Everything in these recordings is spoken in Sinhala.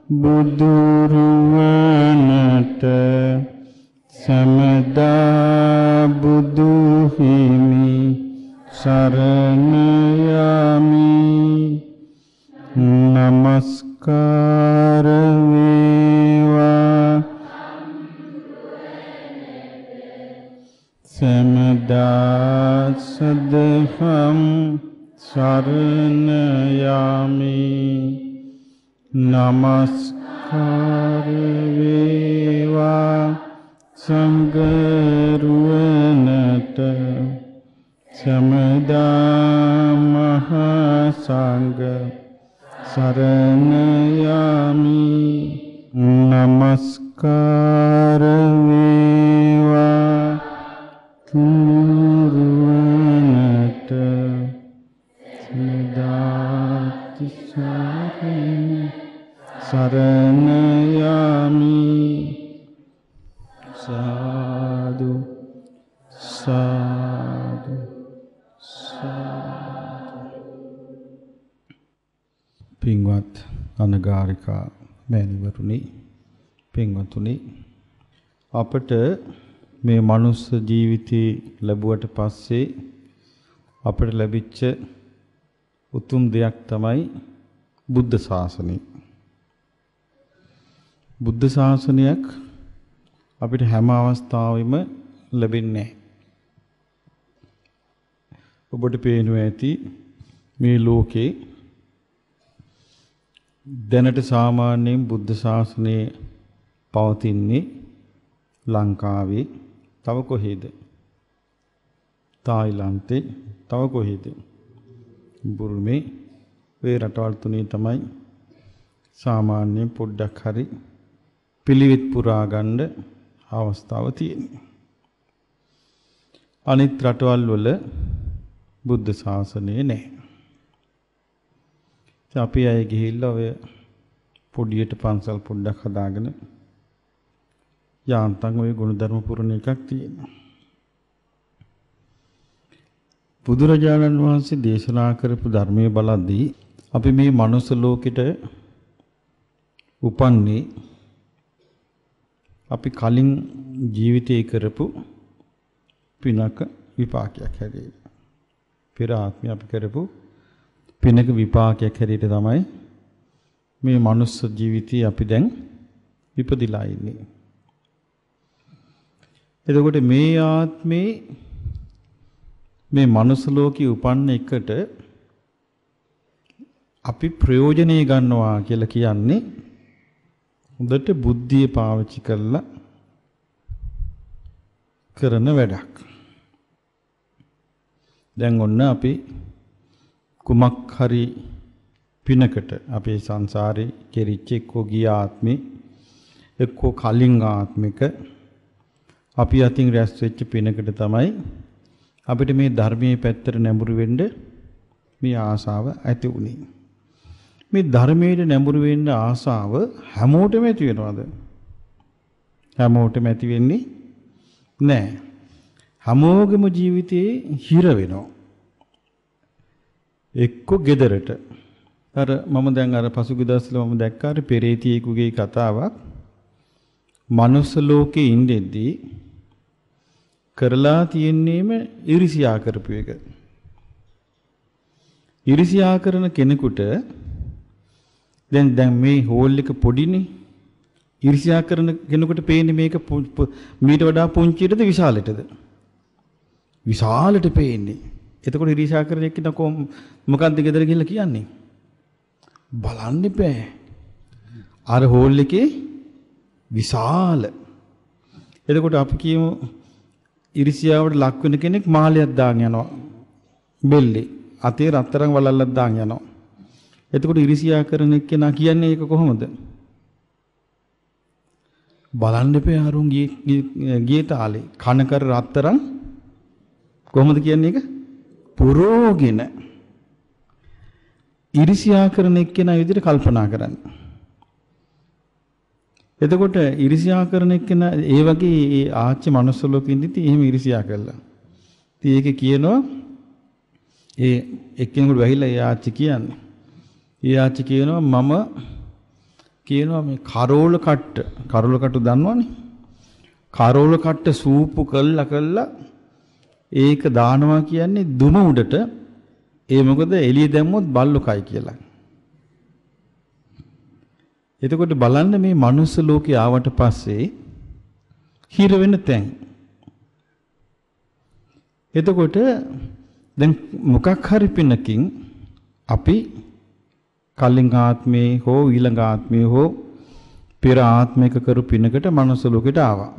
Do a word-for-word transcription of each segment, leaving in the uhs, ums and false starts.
බුදුරුවනට සමදා බුදු හිමි සරණ යමි නමස්කාර වේවා සමදා සදහම් සරණ යමි නමස්කාර වේවා සංඝරුවනට සමදා මහා සංඝ සරණ යමි නමස්කාර වේවා තුනුරුවනට සමදා සරණ යමි සාදු සාදු සාදු. පින්වත් අනගාരികා මෑණිවරුනි, පින්වතුනි, අපට මේ මනුස්ස ජීවිතේ ලැබුවට පස්සේ අපට ලැබිච්ච උතුම් දෙයක් තමයි බුද්ධ ශාසනය. බුද්ධ ශාසනයක් අපිට හැම අවස්ථාවෙම ලැබෙන්නේ නැහැ. ඔබට පේනවා ඇති මේ ලෝකේ දැනට සාමාන්‍යයෙන් බුද්ධ ශාසනය පවතින්නේ ලංකාවේ, තව කොහෙද? තායිලන්තේ, තව කොහෙද? බුරුමේ. මේ රටවල් තුනේ තමයි සාමාන්‍යයෙන් පොඩ්ඩක් හරි පිළිවෙත් පුරා ගන්න අවස්ථාව තියෙන්නේ. අනිත් රටවල් වල බුද්ධ ශාසනය නැහැ. අපි අය ගිහිල්ලා ඔය පොඩියට පන්සල් පොඩ්ඩක් හදාගෙන යාන්තම් ඔය ගුණධර්ම පුරණ එකක් තියෙනවා. බුදුරජාණන් වහන්සේ දේශනා කරපු ධර්මයේ බලද්දී අපි මේ මනුස්ස ලෝකෙට උපන්නේ අපි කලින් ජීවිතේ කරපු පිනක විපාකයක් හැටියට. පෙර ආත්මය අපි කරපු පිනක විපාකයක් හැටියට තමයි මේ මනුස්ස ජීවිතේ අපි දැන් ඉපදිලා ඉන්නේ. එතකොට මේ ආත්මේ මේ මනුස්ස ලෝකේ උපන්න එකට අපි ප්‍රයෝජනෙ ගන්නවා කියලා කියන්නේ හොඳට බුද්ධිය පාවිච්චි කරලා කරන වැඩක්. දැන් ඔන්න අපි කුමක් හරි පිනකට අපේ සංසාරේ කෙරිච්ච එක්කෝ ගිය ආත්මේ එක්කෝ කලින් ආත්මික අපි අතින් රැස් වෙච්ච පිනකට තමයි අපිට මේ ධර්මයේ පැත්තට නැඹුරු වෙන්න මේ ආසාව ඇති වුණේ. මේ ධර්මයේ නැඹුරු වෙන්න ආසාව හැමෝටම ඇති වෙනවද? හැමෝටම ඇති වෙන්නේ නැහැ. හැමෝගෙම ජීවිතේ හිර වෙනවා. එක්ක ගෙදරට. අර මම දැන් අර පසුගිය දවස්වල මම දැක්කා අර පෙරේතියෙකුගේ කතාවක්. මනුස්ස ලෝකේ ඉඳෙද්දී කරලා තියෙන්නේම ඉරිසියා කරපු එක. ඉරිසියා කරන කෙනෙකුට දැන් දැන් මේ හෝල් එක පොඩිනේ. ඉරිසියා කරන කෙනෙකුට පේන්නේ මේක මීට වඩා පුංචියටද විශාලටද? විශාලට පේන්නේ. එතකොට ඉරිසියා කරන එක්කෙනා කොහොම මොකද්ද ගෙදර ගිහලා කියන්නේ? බලන්න බෑ. අර හෝල් එකේ විශාල. එතකොට අපි කියමු ඉරිසියාවට ලක් වෙන කෙනෙක් මාලයක් දාන් යනවා. බෙල්ලේ අතේ රත්තරන් වලල්ලක් දාන් යනවා. එතකොට ඉරිසියා කරන එක්කෙනා කියන්නේ ඒක කොහොමද? බලන්න එපා අරුන් ගියේ තාලේ කන කර රත්තරන් කොහොමද කියන්නේ ඒක? පුරෝගෙන. ඉරිසියා කරන එක්කෙනා විදිහට කල්පනා කරන්න. එතකොට ඉරිසියා කරන එක්කෙනා ඒ වගේ ඒ ආච්චි මනුස්ස ලෝකෙ ඉඳිති එහෙම ඉරිසියා කළා. ඉතින් ඒක කියනවා ඒ එක්කෙනෙකුට වැහිලා ඒ ආච්චි කියන්නේ. ඒ ආච්චි කියනවා මම කියනවා මේ කරෝල කට්ට කරෝල කට්ට දන්නවනේ. කරෝල කට්ට සූපු කළා කළා ඒක දානවා කියන්නේ දුම උඩට. ඒ මොකද එළිය දැම්මොත් බල්ලෝ කයි කියලා. එතකොට බලන්න මේ මනුස්ස ලෝකේ ආවට පස්සේ හිර වෙන තැන්. එතකොට දැන් මොකක් හරි පිනකින් අපි කලින් ආත්මේ හෝ ඊළඟ ආත්මේ හෝ පෙර ආත්මික කරු පිනකට මනුස්ස ලෝකෙට ආවා.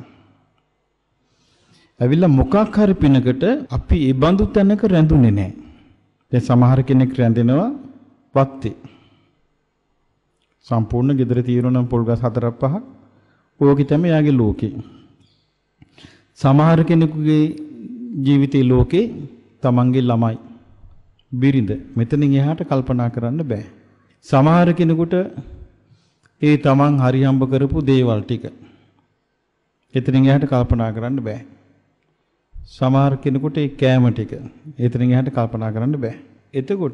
ඇවිල්ලා මොකක් හරි පිනකට අපි ඒ බඳු තැනක රැඳුනේ නැහැ. දැන් සමහර කෙනෙක් රැඳෙනවා වත්තේ. සම්පූර්ණ gedara තියෙනවා නම් පොල් ගස් හතරක් පහක්. ඕකේ තමයි යාගේ ලෝකේ. සමහර කෙනෙකුගේ ජීවිතේ ලෝකේ තමන්ගේ ළමයි බිරිඳ මෙතනින් එහාට කල්පනා කරන්න බෑ. සමහර කෙනෙකුට ඒ තමන් හරි හම්බ කරපු දේවල් ටික එතනින් එහාට කල්පනා කරන්න බෑ. සමහර කෙනෙකුට ඒ කෑම ටික එතනින් එහාට කල්පනා කරන්න බෑ. එතකොට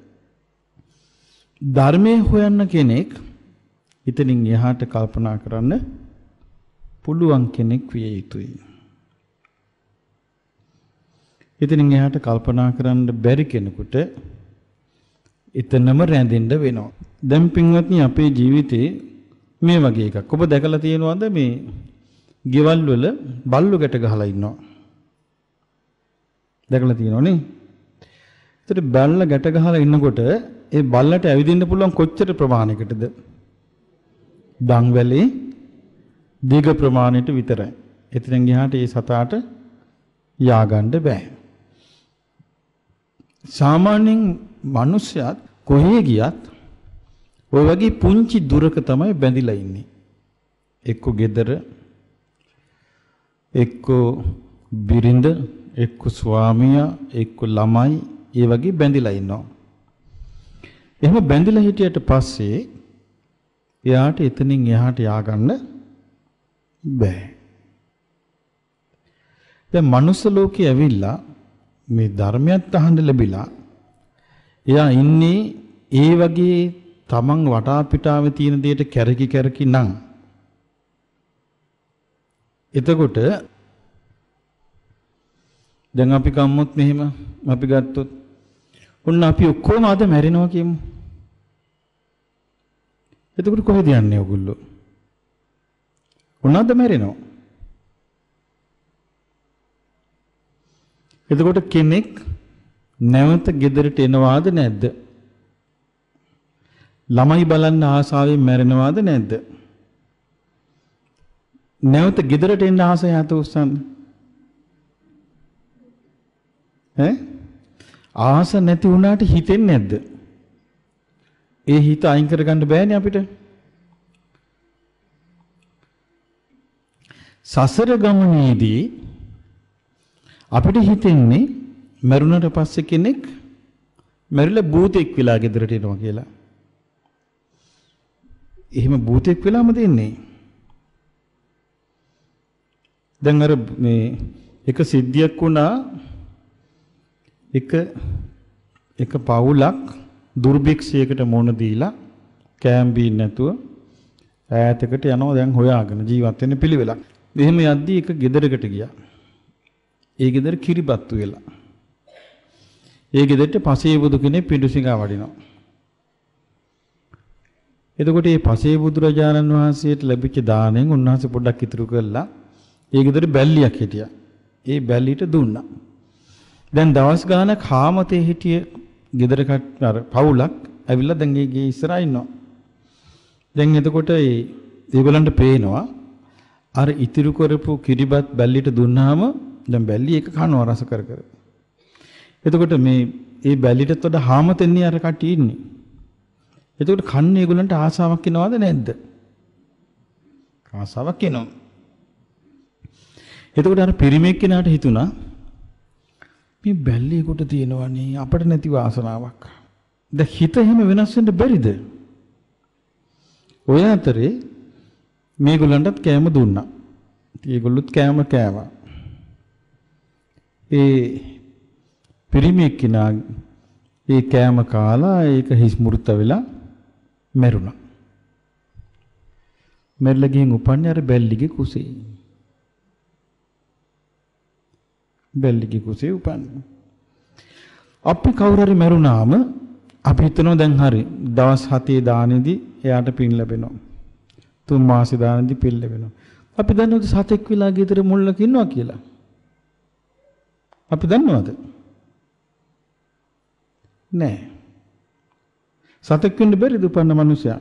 ධර්මයේ හොයන්න කෙනෙක් එතනින් එහාට කල්පනා කරන්න පුළුවන් කෙනෙක් විය යුතුයි. එතනින් එහාට කල්පනා කරන්න බැරි කෙනෙකුට එතනම රැඳෙන්න වෙනවා. දැන් පින්වත්නි අපේ ජීවිතේ මේ වගේ එකක් ඔබ දැකලා තියෙනවද මේ ගෙවල් වල බල්ලු ගැට ගහලා ඉන්නවා. දැකලා තියෙනවනේ. ඒතර බල්ල ගැට ගහලා ඉන්නකොට ඒ බල්ලට ඇවිදින්න පුළුවන් කොච්චර ප්‍රමාණයකටද? දන්වැලේ දීග ප්‍රමාණයට විතරයි. එතනින් ගියාට ඒ සතාට ය아가න්න බෑ. සාමාන්‍යයෙන් මිනිස්සුත් කොහේ ගියත් ඔය වගේ පුංචි දුරක තමයි බැඳිලා ඉන්නේ. එක්ක ගෙදර, එක්ක බිරිඳ, එක්ක ස්වාමියා, එක්ක ළමයි, ඒ වගේ බැඳිලා ඉන්නවා. එහෙම බැඳිලා හිටියට පස්සේ එයාට එතනින් එහාට ය아가න්න බෑ. දැන් මනුස්ස ලෝකේ ඇවිල්ලා මේ ධර්මයක් අහන්න ලැබිලා එයා ඉන්නේ ඒ වගේ තමන් වටා පිටාවේ තියෙන දෙයට කැරකි කැරකි නම් එතකොට දැන් අපි කම්මොත් මෙහෙම අපි ගත්තොත් ඔන්න අපි ඔක්කොම අද මැරෙනවා කියමු. එතකොට කොහෙද යන්නේ ඔයගොල්ලෝ? උනන්ද මැරෙනවා. එතකොට කෙනෙක් නැවත ගෙදරට එනවාද නැද්ද? ළමයි බලන්න ආසාවෙන් මැරෙනවාද නැද්ද? නැවත ගෙදරට එන්න ආසය හත උස්සන්න. ඈ ආස නැති වුණාට හිතෙන්නේ නැද්ද? ඒ හිත අයින් කරගන්න බෑනේ අපිට. සසර ගමනේදී අපිට හිතෙන්නේ මරුණට පස්සේ කෙනෙක් මැරිලා භූතෙක් වෙලා ගෙදරට එනවා කියලා. එහෙම භූතෙක් වෙලාම දෙන්නේ. දැන් අර මේ එක සිද්ධියක් වුණා එක එක පවුලක් දුර්භික්ෂයකට මුහුණ දීලා කෑම් බීන්න නැතුව ඈතකට යනවා දැන් හොයාගෙන ජීවත් වෙන්න පිළිවෙලක්. එහෙම යද්දී එක ගෙදරකට ගියා. ඒ ගෙදර කිරිබත්තු වෙලා. ඒ ගෙදරට පසේබුදු කෙනෙක් පිඬුසිඟා වඩිනවා. එතකොට මේ පසේබුදුරජාණන් වහන්සේට ලැබිච්ච දාණයෙන් උන්වහන්සේ පොඩ්ඩක් ඉතුරු කළා. ඒ ගෙදර බැල්ලියක් හිටියා. ඒ බැල්ලියට දුන්නා. දැන් දවස් ගානක් හාමතේ හිටිය ගෙදරකට අර පවුලක් ඇවිල්ලා දැන් ගේ ඉස්සරහා ඉන්නවා. දැන් එතකොට ඒ ඒගොල්ලන්ට පේනවා අර ඉතිරි කරපු කිරිබත් බැල්ලියට දුන්නාම දැන් බැල්ලි එක කනවා රස කර කර. එතකොට මේ ඒ බැල්ලිටත් වඩා හාමතෙන්නේ අර කට්ටිය ඉන්නේ. එතකොට කන්නේ ඒගොල්ලන්ට ආසාවක් එනවද නැද්ද? ආසාවක් එනවා. එතකොට අර පිරිමේක් කෙනාට හිතුණා මේ බැල්ලේ කොට තියෙනවනේ අපිට නැති වාසනාවක්. දැන් හිත එහෙම වෙනස් වෙන්න බැරිද? ඔය අතරේ මේගොල්ලන්ටත් කෑම දුන්නා. ඒගොල්ලොත් කෑම කෑවා. ඒ පිරිමේක් කෙනා ඒ කෑම කාලා ඒක හිස් මුරුත වෙලා මැරුණා. මැරිලා ගිහින් උපන්නේ අර බැල්ලිගේ කුසේ. බැල්ලිගේ කුසේ උපන්නේ. අපි කවුරු හරි මැරුණාම අපි හිතනවා දැන් හරි දවස් හතේ දානෙදී එයාට පින් ලැබෙනවා. තුන් මාසේ දානෙදී පින් ලැබෙනවා. අපි දන්නවද සතෙක් වෙලා ගෙදර මුල්ලක ඉන්නවා කියලා? අපි දන්නවද? නෑ. සතෙක් වෙන්න බැරිද උපන්න මනුස්සයා?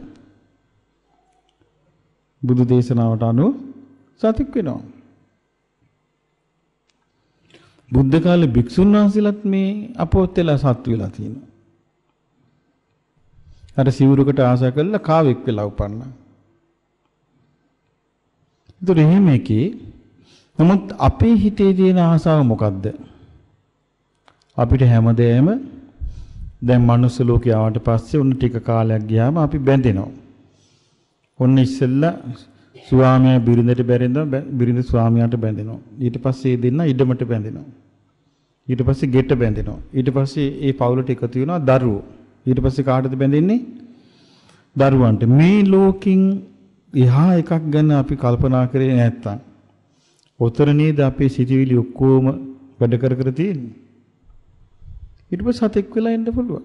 බුදු දේශනාවට අනුව සතෙක් වෙනවා. බුද්ධ කාලේ භික්ෂුන් වහන්සේලාත් මේ අපොත් වෙලා සත්තු වෙලා තියෙනවා. අර සිවුරකට ආශා කළා කාවෙක් වෙලා උපන්නා. ඒතර එහෙම එකේ නමුත් අපේ හිතේ තියෙන ආසාව මොකද්ද? අපිට හැමදේම දැන් මනුස්ස ලෝකේ ආවට පස්සේ ඔන්න ටික කාලයක් ගියාම අපි බැඳෙනවා. ඔන්න ඉස්සෙල්ලා ස්වාමියා බිරිඳට බැඳෙනවා, බිරිඳ ස්වාමියාට බැඳෙනවා. ඊට පස්සේ ඒ දෙන්න ඉඩමට බැඳෙනවා. ඊට පස්සේ ගෙට බැඳෙනවා. ඊට පස්සේ ඒ පවුලට එකතු වෙනවා දරුවෝ. ඊට පස්සේ කාටද බැඳෙන්නේ? දරුවන්ට. මේ ලෝකින් එහා එකක් ගැන අපි කල්පනා කරේ නැත්තම් උතර නේද අපේ සිටිවිලි ඔක්කොම වැඩ කර කර තියෙන්නේ. ඊට පස්සේ සතෙක් වෙලා ඉන්න පුළුවන්.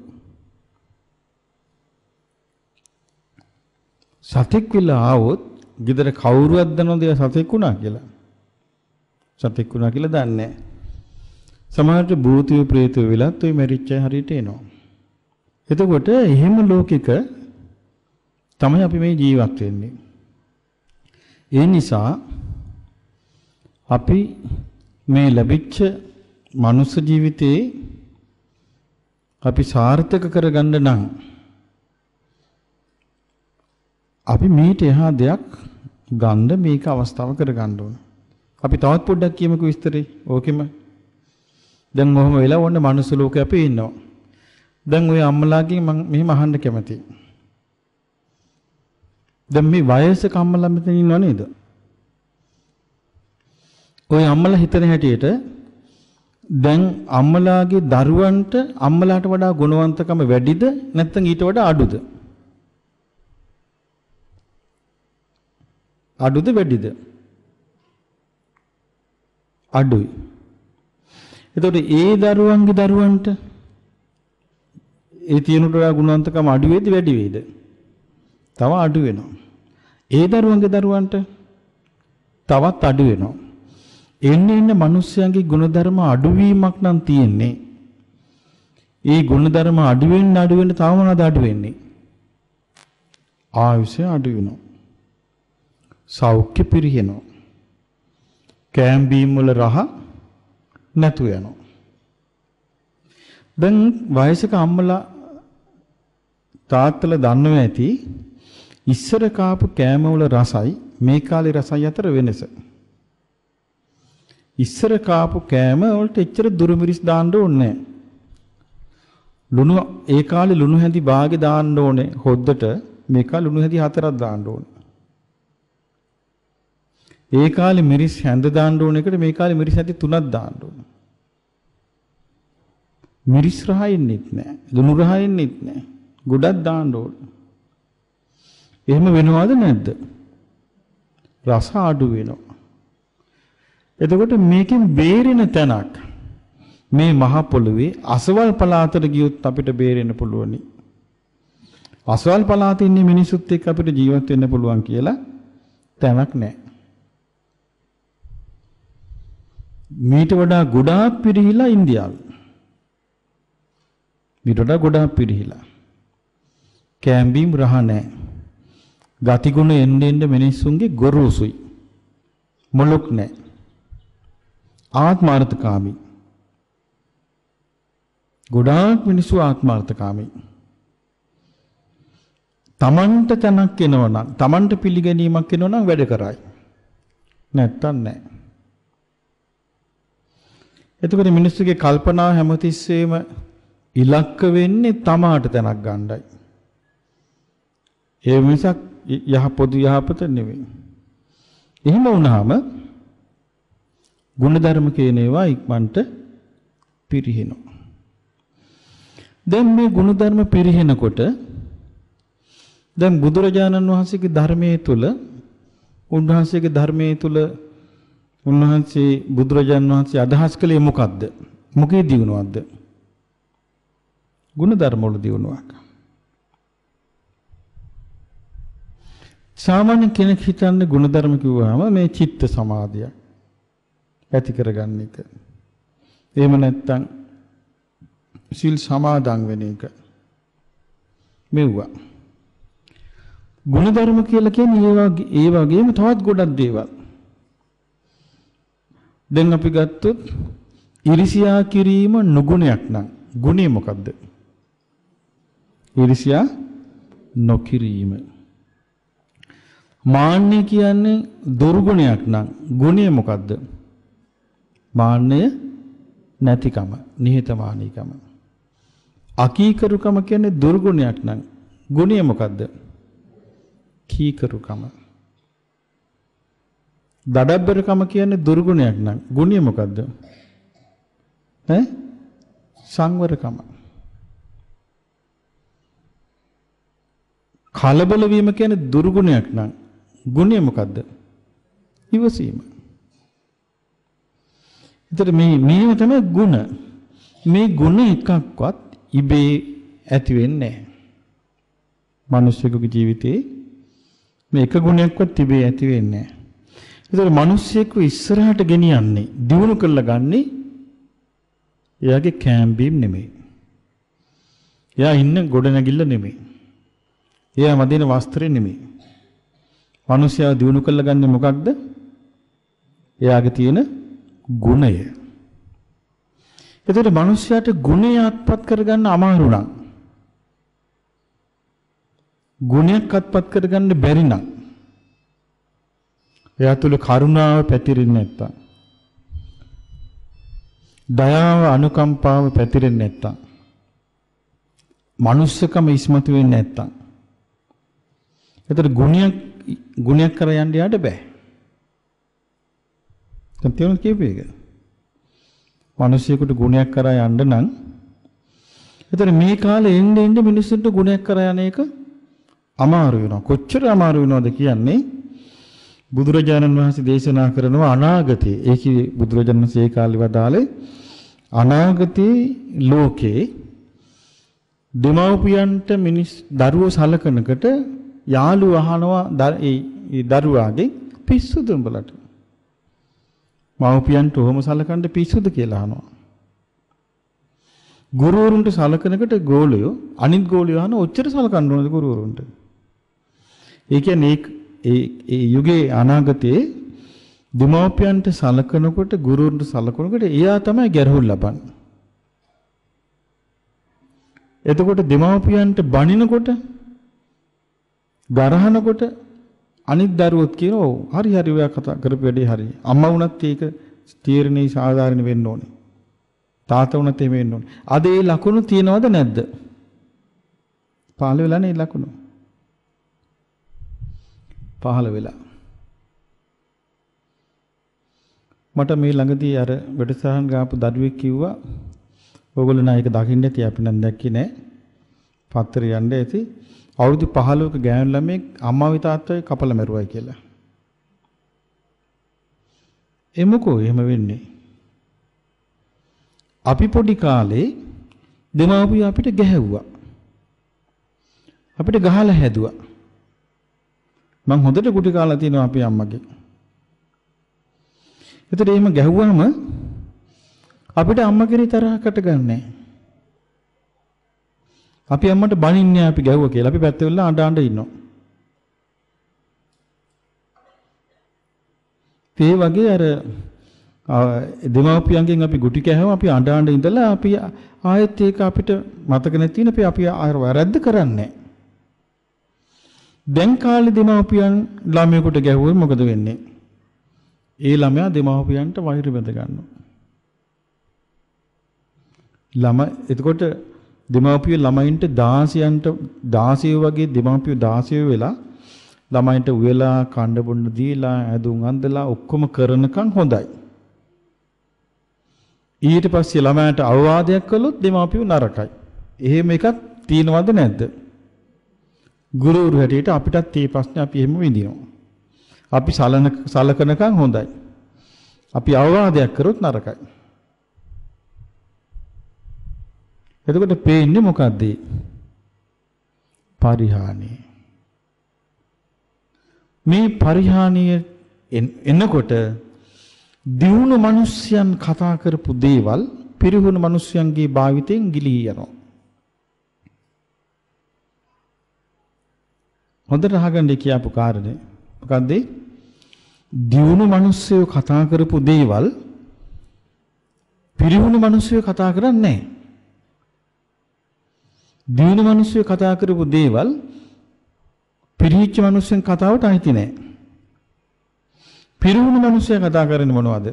සතෙක් වෙලා ආවොත් ගෙදර කවුරුවත් දන්නවද එයා සතෙක් වුණා කියලා? සතෙක් වුණා කියලා දන්නේ නැහැ. සමහරට භූතයෝ ප්‍රේතයෝ වෙලත් ওই මැරිච්ච හරියට එනවා. එතකොට එහෙම ලෝකික තමයි අපි මේ ජීවත් වෙන්නේ. ඒ නිසා අපි මේ ලැබිච්ච මනුස්ස ජීවිතේ අපි සාර්ථක කරගන්න නම් අපි මේට එහා දෙයක් ගන්න මේක අවස්ථාව කරගන්න ඕන. අපි තවත් පොඩ්ඩක් කියමුකෝ විස්තරේ. ඕකෙම දැන් මොහොම වෙලා වොන්න මනුස්ස ලෝකේ අපි ඉන්නවා. දැන් ওই අම්මලාගෙන් මම මෙහෙම අහන්න කැමතියි. දැන් මේ වයසක අම්මලා මෙතන ඉන්නව නේද? ওই අම්මලා හිතන හැටියට දැන් අම්මලාගේ දරුවන්ට අම්මලාට වඩා ගුණවන්තකම වැඩිද නැත්නම් ඊට වඩා අඩුද? අඩුද වැඩිද? අඩුයි. එතකොට ඒ දරුවන්ගේ දරුවන්ට ඒ තියෙනුට වඩා ගුණවන්තකම අඩු වේද වැඩි වේද? තව අඩු වෙනවා. ඒ දරුවන්ගේ දරුවන්ට තවත් අඩු වෙනවා. එන්නේ ඉන්න මිනිස්යාගේ ගුණධර්ම අඩුවීමක් නම් තියෙන්නේ. ඒ ගුණධර්ම අඩු වෙන්න අඩු වෙන්න තව මොනවද අඩු වෙන්නේ? ආයුෂය අඩු වෙනවා. සෞඛ්‍ය පිරිහෙනවා. කෑම බීම් වල රහ නැතු වෙනවා. දැන් වයසක අම්මලා තාත්තලා දන්නව ඇති ඉස්සර කාපු කෑම වල රසයි මේ කාලේ රසයි අතර වෙනස. ඉස්සර කාපු කෑම වලට එච්චර දුරු මිරිස් දාන්න ඕනේ නැහැ. ලුණු ඒ කාලේ ලුණු හැඳි භාගෙ දාන්න ඕනේ හොද්දට, මේ කාලේ ලුණු හැඳි හතරක් දාන්න ඕනේ. ඒ කාලේ මිරිස් හැඳ දාන්න ඕන එකට මේ කාලේ මිරිස් හැඳි තුනක් දාන්න ඕනේ. මිරිස් රහින්නෙත් නැහැ, ලුණු රහින්නෙත් නැහැ. ගොඩක් දාන්න ඕනේ. එහෙම වෙනවද නැද්ද? රස අඩු වෙනවා. එතකොට මේකෙන් බේරෙන තැනක් මේ මහ පොළොවේ අසවල් පළාතට ගියොත් අපිට බේරෙන්න පුළුවනි. අසවල් පළාතේ ඉන්න මිනිසුත් එක්ක අපිට ජීවත් වෙන්න පුළුවන් කියලා තැනක් නැහැ. මීට වඩා ගොඩාක් පිරිහිලා ඉන්දියාවේ. මීට වඩා ගොඩාක් පිරිහිලා. කැම්බීම් රහ නැහැ. ගතිගුණ එන්න එන්න මිනිස්සුන්ගේ ගොරෝසුයි. මොලොක් නැහැ. ආත්මාර්ථකාමී. ගොඩාක් මිනිස්සු ආත්මාර්ථකාමී. තමන්ට තනක් එනවනම්, තමන්ට පිළිගැනීමක් එනවනම් වැඩ කරයි. නැත්තම් නැහැ. එතකොට මිනිස්සුගේ කල්පනාව හැමතිස්සෙම ඉලක්ක වෙන්නේ තමාට තැනක් ගන්නයි. ඒ මිසක් යහ පොදු යහපත නෙවෙයි. එහෙම වුණාම ගුණධර්ම කියන ඒවා ඉක්මනට පිරිහෙනවා. දැන් මේ ගුණධර්ම පිරිහෙනකොට දැන් බුදුරජාණන් වහන්සේගේ ධර්මයේ තුල උන්වහන්සේගේ ධර්මයේ තුල උන්වහන්සේ බුදුරජාණන් වහන්සේ අදහස් කළේ මොකද්ද? මොකේ දිනුවක්ද? ගුණ ධර්ම වල දිනුවක්. සාමාන්‍ය කෙනෙක් හිතන්නේ ගුණ ධර්ම කිව්වම මේ චිත්ත සමාධිය ඇති කරගන්න එක. එහෙම නැත්නම් සිල් සමාදන් වෙන එක. මෙව්වා. ගුණ ධර්ම කියලා කියන්නේ ඒ වගේ ඒ වගේම තවත් ගොඩක් දේවල්. දැන් අපි ගත්තොත් ඉරිසියා කිරීම නුගුණයක් නම් ගුණය මොකද්ද? ඉරිසියා නොකිරීම. මාන්නය කියන්නේ දුර්ගුණයක් නම් ගුණය මොකද්ද? මාන්නය නැතිකම, නිහතමානීකම. අකීකරුකම කියන්නේ දුර්ගුණයක් නම් ගුණය මොකද්ද? කීකරුකම. දඩබ්බරකම කියන්නේ දුර්ගුණයක් නම් ගුණය මොකද්ද? ඈ සංවරකම. කලබල වීම කියන්නේ දුර්ගුණයක් නම් ගුණය මොකද්ද? ඉවසීම. ඒතර මේ මේව තමයි ගුණ. මේ ගුණ එකක්වත් ඉබේ ඇති වෙන්නේ නැහැ. මිනිස්සුගේ ජීවිතේ මේ එක ගුණයක්වත් ඉබේ ඇති වෙන්නේ නැහැ. ඒතර මිනිස්සෙක්ව ඉස්සරහට ගෙනියන්නේ දියුණු කරලා ගන්නේ එයාගේ කැම්බීම් නෙමෙයි. එයා ඉන්න ගොඩනැගිල්ල නෙමෙයි. එයා මදින වස්ත්‍රය නෙමෙයි. මිනිස්සයා දියුණු කරලා ගන්නේ මොකක්ද? එයාගේ තියෙන ගුණය. එතකොට මිනිස්සයාට ගුණය අත්පත් කරගන්න අමාරු නම් ගුණයක් අත්පත් කරගන්න බැරි නම් එයා තුල කරුණාව පැතිරෙන්නේ නැත්තම් දයාව අනුකම්පාව පැතිරෙන්නේ නැත්තම් මනුස්සකම ඉස්මතු වෙන්නේ නැත්තම් එතකොට ගුණයක් ගුණයක් කර යන්න යාට බෑ. දැන් තේරුම් කියපේක. මිනිස්සුෙකුට ගුණයක් කරා යන්න නම් එතකොට මේ කාලේ එන්නේ එන්නේ මිනිස්සුන්ට ගුණයක් කරා යන එක අමාරු වෙනවා. කොච්චර අමාරු වෙනවද කියන්නේ බුදුරජාණන් වහන්සේ දේශනා කරනවා අනාගතේ. ඒකේ බුදුරජාණන් වහන්සේ ඒ කාලේ වදාළේ අනාගතේ ලෝකේ දෙමව්පියන්ට මිනිස් දරුවෝ සලකනකට යාළුව අහනවා ඒ දරුවාගේ පිස්සුද උඹලට? මව්පියන්ට ඔහොම සලකන්න පිස්සුද කියලා අහනවා. ගුරුවරුන්ට සලකනකට ගෝලයෝ අනිත් ගෝලියෝ අහන ඔච්චර සලකන්න ඕනද ගුරුවරුන්ට? ඒ කියන්නේ ඒ ඒ යුගයේ අනාගතයේ දෙමව්පියන්ට සලකනකොට ගුරුවරුන්ට සලකනකොට එයා තමයි ගැරහුල් ලබන්නේ. එතකොට දෙමව්පියන්ට බනිනකොට ගරහනකොට අනිත් දරුවොත් කියනවා ඔව් හරි හරි ඔයා කතා කරපු වැඩේ හරි. අම්මා වුණත් ඒක තීරණේ සාධාරණ වෙන්න ඕනේ. තාත්තා වුණත් එහෙම වෙන්න ඕනේ. අද ඒ ලකුණු තියනවද නැද්ද? පහළ වෙලා නේ ලකුණු. පහළ වෙලා. මට මේ ළඟදී අර වැඩසටහන් ගාපු දරුවෙක් කිව්වා ඔයගොල්ලෝ නා ඒක දකින්න ඇති අපි නම් දැක්කේ නෑ. පත්තරේ යන්න ඇති. අවුරුදු පහළොවක ගෑනු ළමෙක් අම්මාවි තාත්තයි කපලා මැරුවයි කියලා. එමුකෝ එහෙම වෙන්නේ. අපි පොඩි කාලේ දෙමාපියෝ අපිට ගැහැව්වා. අපිට ගහලා හැදුවා. මං හොඳට කුටි කාලා තියෙනවා අපේ අම්මගේ. ඒතර එහෙම ගැහුවාම අපිට අම්මා කෙරේ තරහකට ගන්නෑ. අපි අම්මට බනින්නේ අපි ගැහුවා කියලා. අපි පැත්තේ වෙලා අඬ අඬ ඉන්නවා. ඒ වගේ අර දෙමාපියන්ගෙන් අපි ගුටි කෑවම අපි අඬ අඬ ඉඳලා අපි ආයෙත් ඒක අපිට මතක නැති වෙන අපි අපි වැරද්ද කරන්නේ. දැන් කාලේ දෙමාපියන් ළමයෙකුට ගැහුවොත් මොකද වෙන්නේ? ඒ ළමයා දෙමාපියන්ට වෛර බැඳ ගන්නවා. ළම එතකොට දෙමාපිය ළමයින්ට දාසියන්ට දාසියෝ වගේ දෙමාපියෝ දාසියෝ වෙලා ළමයින්ට උයලා කණ්ඩ බොන්න දීලා ඇඳුම් අඳලා ඔක්කොම කරනකම් හොඳයි. ඊට පස්සේ ළමයාට අවවාදයක් කළොත් දෙමාපියෝ නරකයි. එහෙම එකක් තියෙනවද නැද්ද? ගුරුවරු හැටියට අපිටත් මේ ප්‍රශ්නේ අපි එහෙම විඳිනවා. අපි සලන සලකනකම් හොඳයි. අපි අවවාදයක් කරොත් නරකයි. එතකොට පේන්නේ මොකද්ද? පරිහානිය. මේ පරිහානිය එනකොට දියුණු මිනිස්යන් කතා කරපු දේවල් පිරිහුණු මිනිස්යන්ගේ භාවිතයෙන් ගිලී යනවා. හොඳට අහගන්න කියපු කාරණේ මොකද්ද? දියුණු මිනිස්සු කතා කරපු දේවල් පිරිහුණු මිනිස්සු කතා කරන්නේ නැහැ. දියුණු මිනිස්සු කතා කරපු දේවල් පිරිහිච්ච මිනිස්සුන් කතාවට අයිති නැහැ. පිරිහුණු මිනිස්සු කතා කරන්නේ මොනවද?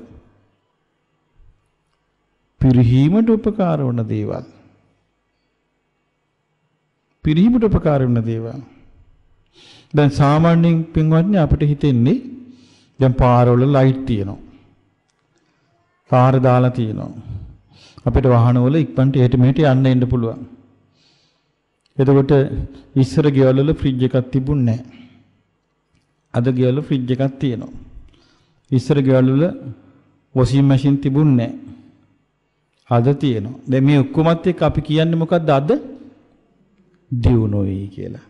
පිරිහීමට උපකාර වන දේවල්. පිරිහීමට උපකාර වන දේවල්. දැන් සාමාන්‍යයෙන් පින්වත්නි අපිට හිතෙන්නේ දැන් පාරවල ලයිට් තියෙනවා. පාර දාලා තියෙනවා. අපිට වාහනවල ඉක්මනට එහෙට මෙහෙට යන්න එන්න පුළුවන්. එතකොට ඉස්සර ගෙවල් වල ෆ්‍රිජ් එකක් තිබුණේ නැහැ. අද ගෙවල් වල ෆ්‍රිජ් එකක් තියෙනවා. ඉස්සර ගෙවල් වල වොෂින් මැෂින් තිබුණේ නැහැ. අද තියෙනවා. දැන් මේ ඔක්කොමත් එක්ක අපි කියන්නේ මොකද්ද අද? දියුණුවයි කියලා.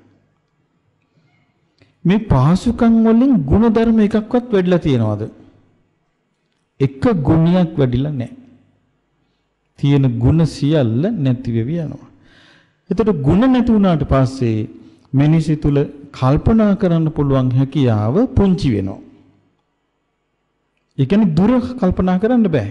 මේ පහසුකම් වලින් ಗುಣධර්ම එකක්වත් වැඩිලා තියනවද? එක ගුණයක් වැඩිලා නැහැ. තියෙන ಗುಣ සියල්ල නැති වෙවි යනවා. එතකොට ಗುಣ නැති වුණාට පස්සේ මිනිසි තුල කල්පනා කරන්න පුළුවන් හැකියාව පුංචි වෙනවා. ඒ කියන්නේ දුර කල්පනා කරන්න බෑ.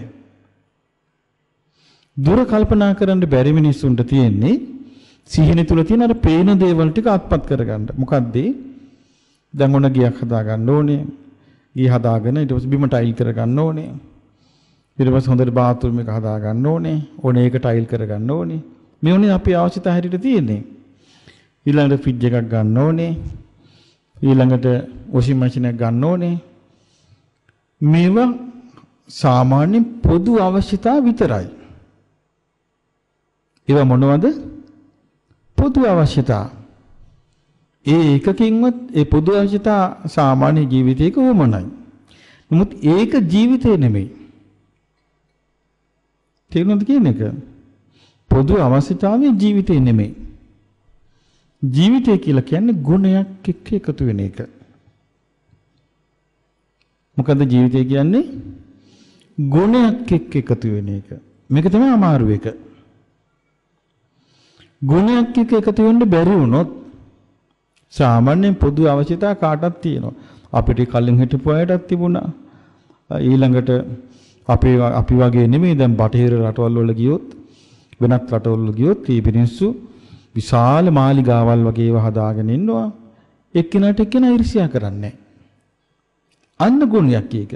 දුර කල්පනා කරන්න බැරි මිනිස්සුන්ට තියෙන්නේ සිහින තුල තියෙන අර පේන දේවල් ටික අත්පත් කරගන්න. මොකද්ද? දැන් ඔන්න ගියක් හදා ගන්න ඕනේ. ගිය හදාගෙන ඊට පස්සේ බිම ටයිල් කර ගන්න ඕනේ. ඊට පස්සේ හොඳට බාත්රූම් එක හදා ගන්න ඕනේ. ඕනේ ඒක ටයිල් කර ගන්න ඕනේ. මේ උනේ අපි අවශ්‍යතාවය හැටියට තියෙන්නේ. ඊළඟට ෆ්‍රිජ් එකක් ගන්න ඕනේ. ඊළඟට වොෂින් මැෂින් එකක් ගන්න ඕනේ. මේවා සාමාන්‍ය පොදු අවශ්‍යතා විතරයි. ඒවා මොනවද? පොදු අවශ්‍යතා. ඒ එකකින්වත් ඒ පොදු අවශ්‍යතා සාමාන්‍ය ජීවිතයක උවමනයි. නමුත් ඒක ජීවිතේ නෙමෙයි. තේරුණාද කියන එක? පොදු අවශ්‍යතාවය ජීවිතේ නෙමෙයි. ජීවිතය කියලා කියන්නේ ගුණයක් එක්ක එකතු වෙන එක. මොකද ජීවිතය කියන්නේ ගුණයක් එක්ක එකතු වෙන එක. මේක තමයි අමාරු එක. ගුණයක් එක්ක එකතු වෙන්න බැරි වුණොත් සාමාන්‍යයෙන් පොදු අවශ්‍යතා කාටවත් තියෙනවා. අපිට කලින් හිටපු අයටත් තිබුණා. ඊළඟට අපි අපි වගේ නෙමෙයි දැන් බටහිර රටවල් වල ගියොත් වෙනත් රටවල් වල ගියොත් මේ මිනිස්සු විශාල මාලිගාවල් වගේ ඒවා හදාගෙන ඉන්නවා. එක්කිනාට එක්කිනා ඊර්ෂ්‍යා කරන්නේ. අන්න ගුණයක් ඒක.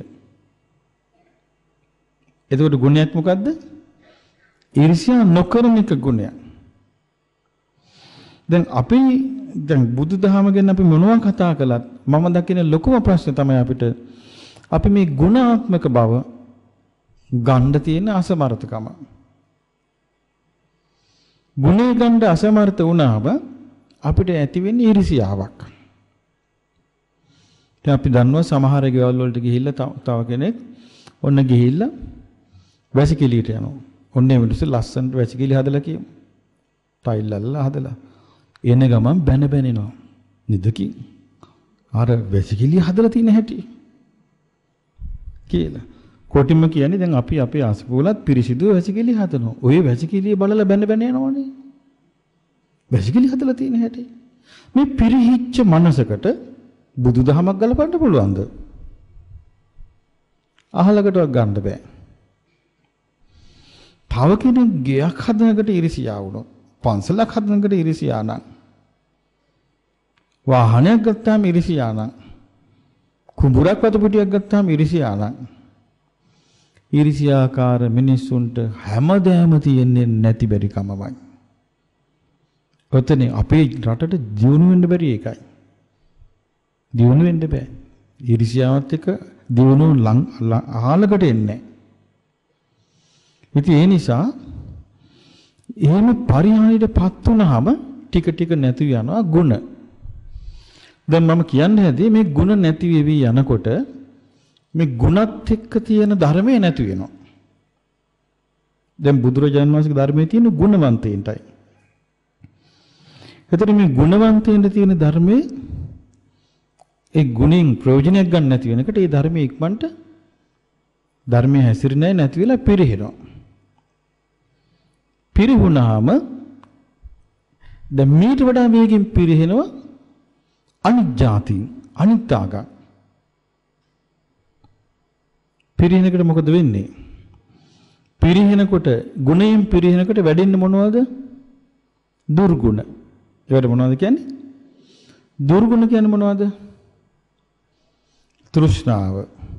එතකොට ගුණයක් මොකද්ද? ඊර්ෂ්‍යා නොකරන එක ගුණයක්. දැන් අපි දැන් බුදුදහම ගැන අපි මොනවා කතා කළත් මම දකින ලොකුම ප්‍රශ්නේ තමයි අපිට අපි මේ ගුණාත්මක බව ගන්න තියෙන අසමර්ථකම. ගුණේ ගන්න අසමර්ථ වුණාම අපිට ඇති වෙන්නේ ඊර්ෂියාවක්. දැන් අපි දන්නවා සමහර ගෙවල් වලට ගිහිල්ලා තව කෙනෙක් ඔන්න ගිහිල්ලා වැසිකිළියට යනවා. ඔන්න ඒ මිනිස්සු ලස්සනට වැසිකිළි හදලා කියමු. ටයිල් අල්ලලා හදලා එන ගමන් බැන බැනෙනවා. නිදකින් අර වැසිකිළිය හදලා තියෙන හැටි කියලා. කොටිම කියන්නේ දැන් අපි අපේ අසපුවලත් පිරිසිදු වැසිකිළි හදනවා. ඔය වැසිකිළිය බලලා බැන බැන යනවනේ. වැසිකිළි හදලා තියෙන හැටි. මේ පිරිහිච්ච මනසකට බුදුදහමක් ගලපන්න පුළුවන්ද? අහලකටවත් ගන්න බෑ. තව කෙනෙක් ගයක් හදනකට ඉරිසියා වුණොත්, පන්සලක් හදනකට ඉරිසියා නම්, වාහනයක් ගත්තාම ඉරිසියා නම්, කුඹුරක් වතු පිටියක් ගත්තාම ඉරිසියා නම්, ඉරිසියාකාර මිනිස්සුන්ට හැමදාම තියෙන්නේ නැති බැරි කමමයි. ඔතන අපේ රටට දියුණු වෙන්න බැරි එකයි. දියුණු වෙන්න බෑ. ඉරිසියාවත් එක්ක දියුණු අහලකට එන්නේ. ඉතින් ඒ නිසා එහෙම පරිහානියටපත් වුනහම ටික ටික නැති යනවා ගුණ. දැන් මම කියන්නේ හැදී මේ ಗುಣ නැති වෙවි යනකොට මේ ಗುಣත් එක්ක තියෙන ධර්මයේ නැති වෙනවා. දැන් බුදුරජාණන් වහන්සේගේ ධර්මයේ තියෙන ගුණවන්තයින්ටයි. එතකොට මේ ගුණවන්තයින්ට තියෙන ධර්මයේ ඒ ගුණෙන් ප්‍රයෝජනයක් ගන්න නැති වෙනකොට ඒ ධර්මයේ ඉක්මනට ධර්මයේ හැසිරෙන්නේ නැති වෙලා පිරිහෙනවා. පිරිහුණාම දැන් මීට වඩා වේගෙන් පිරිහෙනවා අනිත් જાතින් අනිත් ආගම්. පිරිහෙනකොට මොකද වෙන්නේ? පිරිහෙනකොට ගුණයෙන් පිරිහෙනකොට වැඩෙන්නේ මොනවද? දුර්ගුණ. ඒවට මොනවද කියන්නේ? දුර්ගුණ කියන්නේ මොනවද? තෘෂ්ණාව,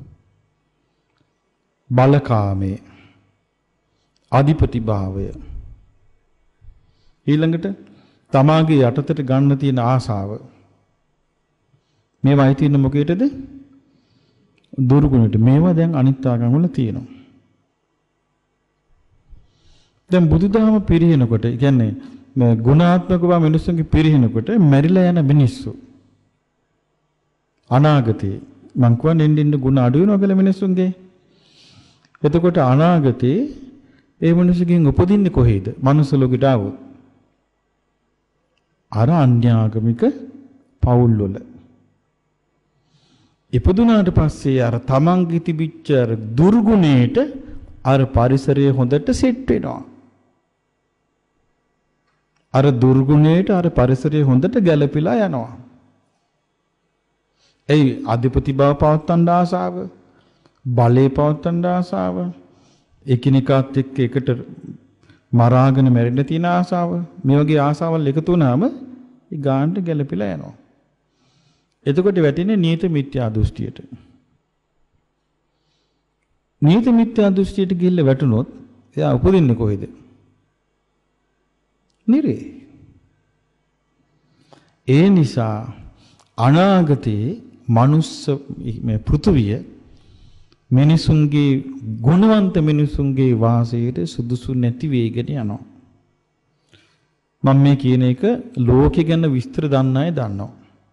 බලකාමයේ, අධිපති භාවය. ඊළඟට තමාගේ යටතට ගන්න තියෙන ආසාව. මේවා අයිති වෙන මොකේටද? දුර්ගුණට. මේවා දැන් අනිත් ආගම් වල තියෙනවා. දැන් බුදුදහම පිරිනනකොට, කියන්නේ ගුණාත්මකව මිනිස්සුන්ගේ පිරිනනකොට මැරිලා යන මිනිස්සු අනාගතේ මං කියන්නේ ඉන්න ගුණ අඩු වෙනවා කියලා මිනිස්සුන්ගේ. එතකොට අනාගතේ ඒ මිනිස්සුකින් උපදින්නේ කොහේද? මනුස්ස ලෝකෙට ආවොත් අර අන්‍යාගමික පවුල් වල. ඉපදුනාට පස්සේ අර තමන්ගේ තිබිච්ච අර දුර්ගුණයට අර පරිසරය හොඳට සෙට් වෙනවා. අර දුර්ගුණයට අර පරිසරය හොඳට ගැළපීලා යනවා. ඒ අධිපති බව පවත්තන්න ආසාව, බලේ පවත්තන්න ආසාව, එකිනෙකාත් එක්ක එකට මරාගෙන මැරෙන්න තියෙන ආසාව, මේ වගේ ආසාවල් එකතු වුණාම ඒ ගානට ගැළපීලා යනවා. එතකොට වැටෙන්නේ නීත මිත්‍යා දෘෂ්ටියට. නීත මිත්‍යා දෘෂ්ටියට ගිහිල්ලා වැටුනොත් එයා උපදින්නේ කොහෙද? නිරේ. ඒ නිසා අනාගතේ මනුස්ස මේ පෘථුවිය මිනිසුන්ගේ ගුණවන්ත මිනිසුන්ගේ වාසයට සුදුසු නැති වේගෙන යනවා. මම මේ කියන එක ලෝකෙ ගැන විස්තර දන්න අය දන්නවා.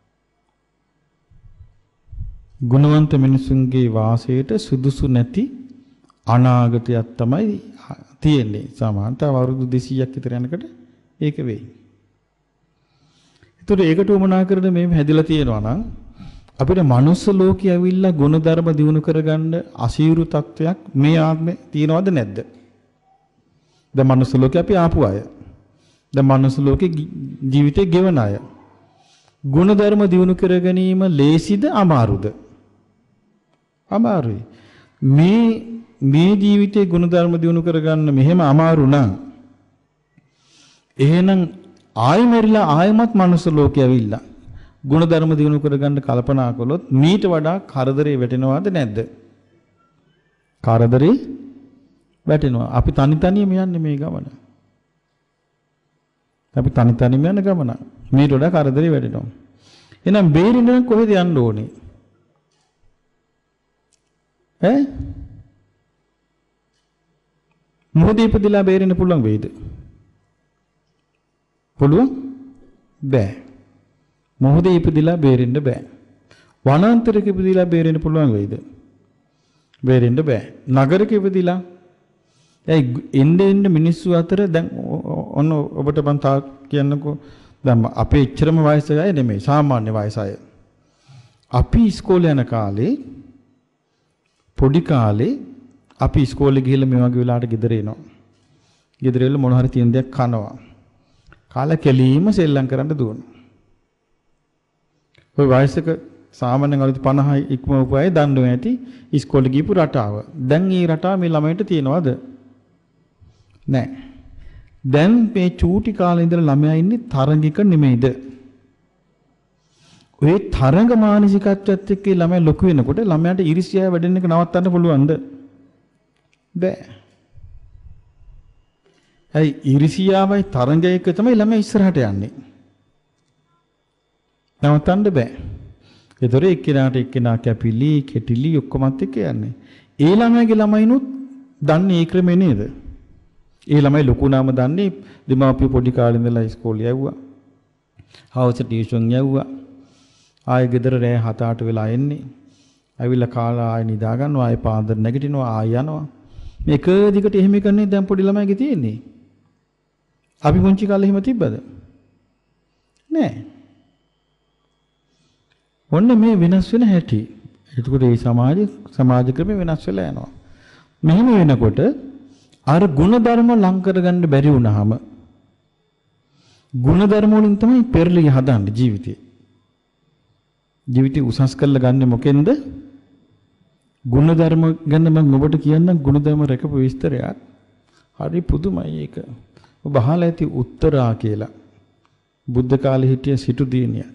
ගුණවන්ත මිනිසුන්ගේ වාසයට සුදුසු නැති අනාගතයක් තමයි තියෙන්නේ. සාමාන්‍යයෙන් අවුරුදු දෙසීයක් විතර යනකොට ඒක වෙයි. ඒතර ඒකට උමනා කරන මේ හැදිලා තියෙනවා නම් අපිට මනුස්ස ලෝකයේ ඇවිල්ලා ගුණධර්ම දිනු කරගන්න අසීරු තත්වයක් මේ ආත්මේ තියනවද නැද්ද? දැන් මනුස්ස ලෝකේ අපි ආපු අය. දැන් මනුස්ස ලෝකේ ජීවිතේ ගෙවන අය. ගුණධර්ම දිනු කර ගැනීම ලේසිද අමාරුද? අමාරුයි. මේ මේ ජීවිතේ ගුණධර්ම දිනු කරගන්න මෙහෙම අමාරු නම් එහෙනම් ආයෙ මෙරිලා ආයෙමත් මනුස්ස ලෝකේ ඇවිල්ලා ගුණධර්ම දිනු කරගන්න කල්පනා කළොත් මීට වඩා කරදරේ වැටෙනවද නැද්ද? කරදරේ වැටෙනවා. අපි තනි තනියම යන්නේ මේ ගමන. අපි තනි තනියම යන ගමන. මීට වඩා කරදරේ වැටෙනවා. එහෙනම් බේරෙන්න කොහෙද යන්න ඕනේ? ඈ? මොහොතේ ඉපදිලා බේරෙන්න පුළුවන් වෙයිද? පුළුවන්? බෑ. මොහොතේ ඉපදිලා බේරෙන්න බෑ. වනාන්තරයක ඉපදිලා බේරෙන්න පුළුවන් වෙයිද? බේරෙන්න බෑ. නගරයක ඉපදිලා ඒ එන්න එන්න මිනිස්සු අතර දැන් ඔන්න ඔබට මම තා කියන්නකෝ දැන් අපේ ඉච්චරම වයස අය නෙමෙයි සාමාන්‍ය වයස අය. අපි ඉස්කෝලේ යන කාලේ පොඩි කාලේ අපි ඉස්කෝලේ ගිහිල්ලා මේ වගේ වෙලාවට ගෙදර එනවා. ගෙදර එල්ල මොන හරි තියෙන දෙයක් කනවා. කාලා කෙලීම සෙල්ලම් කරන්න දුවනවා. ඔය වයසක සාමාන්‍යයෙන් අවුරුදු පනහයි ඉක්මවපු අය දන්නවා ඇති ඉස්කෝලේ ගිහපු රටාව. දැන් මේ රටාව මේ ළමයින්ට තියෙනවද? නැහැ. දැන් මේ චූටි කාලේ ඉඳලා ළමයා ඉන්නේ තරඟික නෙමෙයිද? ඔය තරඟ මානසිකත්වයත් එක්ක ළමයා ලොකු වෙනකොට ළමයාට ඉරිසියාව වැඩෙන එක නවත්තන්න පුළුවන්ද? බෑ. ඇයි ඉරිසියාවයි තරඟයක තමයි ළමයා ඉස්සරහට යන්නේ. නවත්තන්න බෑ. ඒතර එක්කිනාට එක්කිනා කැපිලි, කෙටිලි ඔක්කොමත් එක්ක යන්නේ. ඒ ළමයාගේ ළමයිනුත් දන්නේ ඒ ක්‍රමේ නේද? ඒ ළමයි ලොකු නාම දන්නේ දෙමාපිය පොඩි කාලේ ඉඳලා ඉස්කෝලේ යවුවා. හවස ටියුෂන් යවුවා. ආයෙ ගෙදර රෑ හත අට වෙලා එන්නේ. ඇවිල්ලා කාලා ආයෙ නිදා ගන්නවා. ආයෙ පාන්දර නැගිටිනවා. ආයෙ යනවා. මේක දිගට එහෙම කරන්නේ දැන් පොඩි ළමයිගේ තියෙන්නේ. අපි පුංචි කාලේ එහෙම තිබ්බද? නෑ. ඔන්න මේ වෙනස් වෙන හැටි. එතකොට මේ සමාජ සමාජ ක්‍රම වෙනස් වෙලා යනවා. මෙහෙම වෙනකොට අර ಗುಣධර්ම ලං කරගන්න බැරි වුණාම ಗುಣධර්ම වලින් තමයි පෙරලිය හදන්නේ ජීවිතේ. ජීවිතේ උසස් කරලා ගන්න මොකෙන්ද? ಗುಣධර්ම ගැන මම ඔබට කියන්නම් ಗುಣධර්ම රැකපු විස්තරයක්. හරි පුදුමයි ඒක. ඔබ අහලා ඇති උත්තරා කියලා. බුද්ධ කාලේ හිටිය සිටු දිනියක්.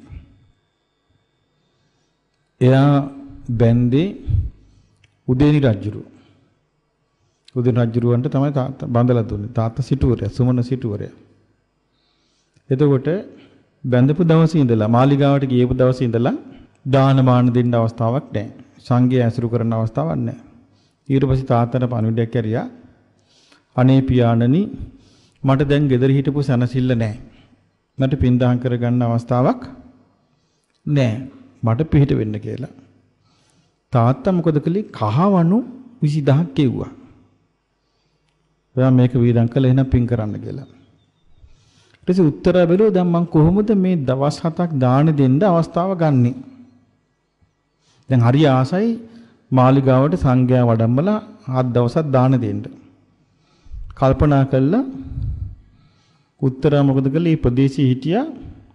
එයා බැන්දේ උදේනි රජුරු. උදේනි රජුරවන්ට තමයි තාත්තා බඳලා දුන්නේ. තාත්තා සිටුවරයා, සුමන සිටුවරයා. එතකොට බැඳපු දවසේ ඉඳලා මාලිගාවට ගියපු දවසේ ඉඳලා දානමාන දෙන්න අවස්ථාවක් නැහැ. සංඝය ඇසුරු කරන අවස්ථාවක් නැහැ. ඊට පස්සේ තාත්තට පණිවිඩයක් කැරියා. අනේ පියාණනි මට දැන් ගෙදර හිටපු සනසිල්ල නැහැ. මට පින්දහම් කරගන්න අවස්ථාවක් නැහැ. මට පිහිට වෙන්න කියලා. තාත්තා මොකද කළේ? කහවණු විසිදහක් කෙව්වා. ඔයා මේක වීදම් කළා එහෙනම් පින් කරන්න කියලා. ඊට පස්සේ උත්තර බැලුවා දැන් මම කොහොමද මේ දවස් හතක් දාන දෙන්න අවස්ථාව ගන්නෙ? දැන් හරි ආසයි මාලිගාවට සංඝයා වඩම්මලා හත් දවසක් දාන දෙන්න. කල්පනා කළා උත්තර මොකද කළේ? මේ ප්‍රදේශයේ හිටියා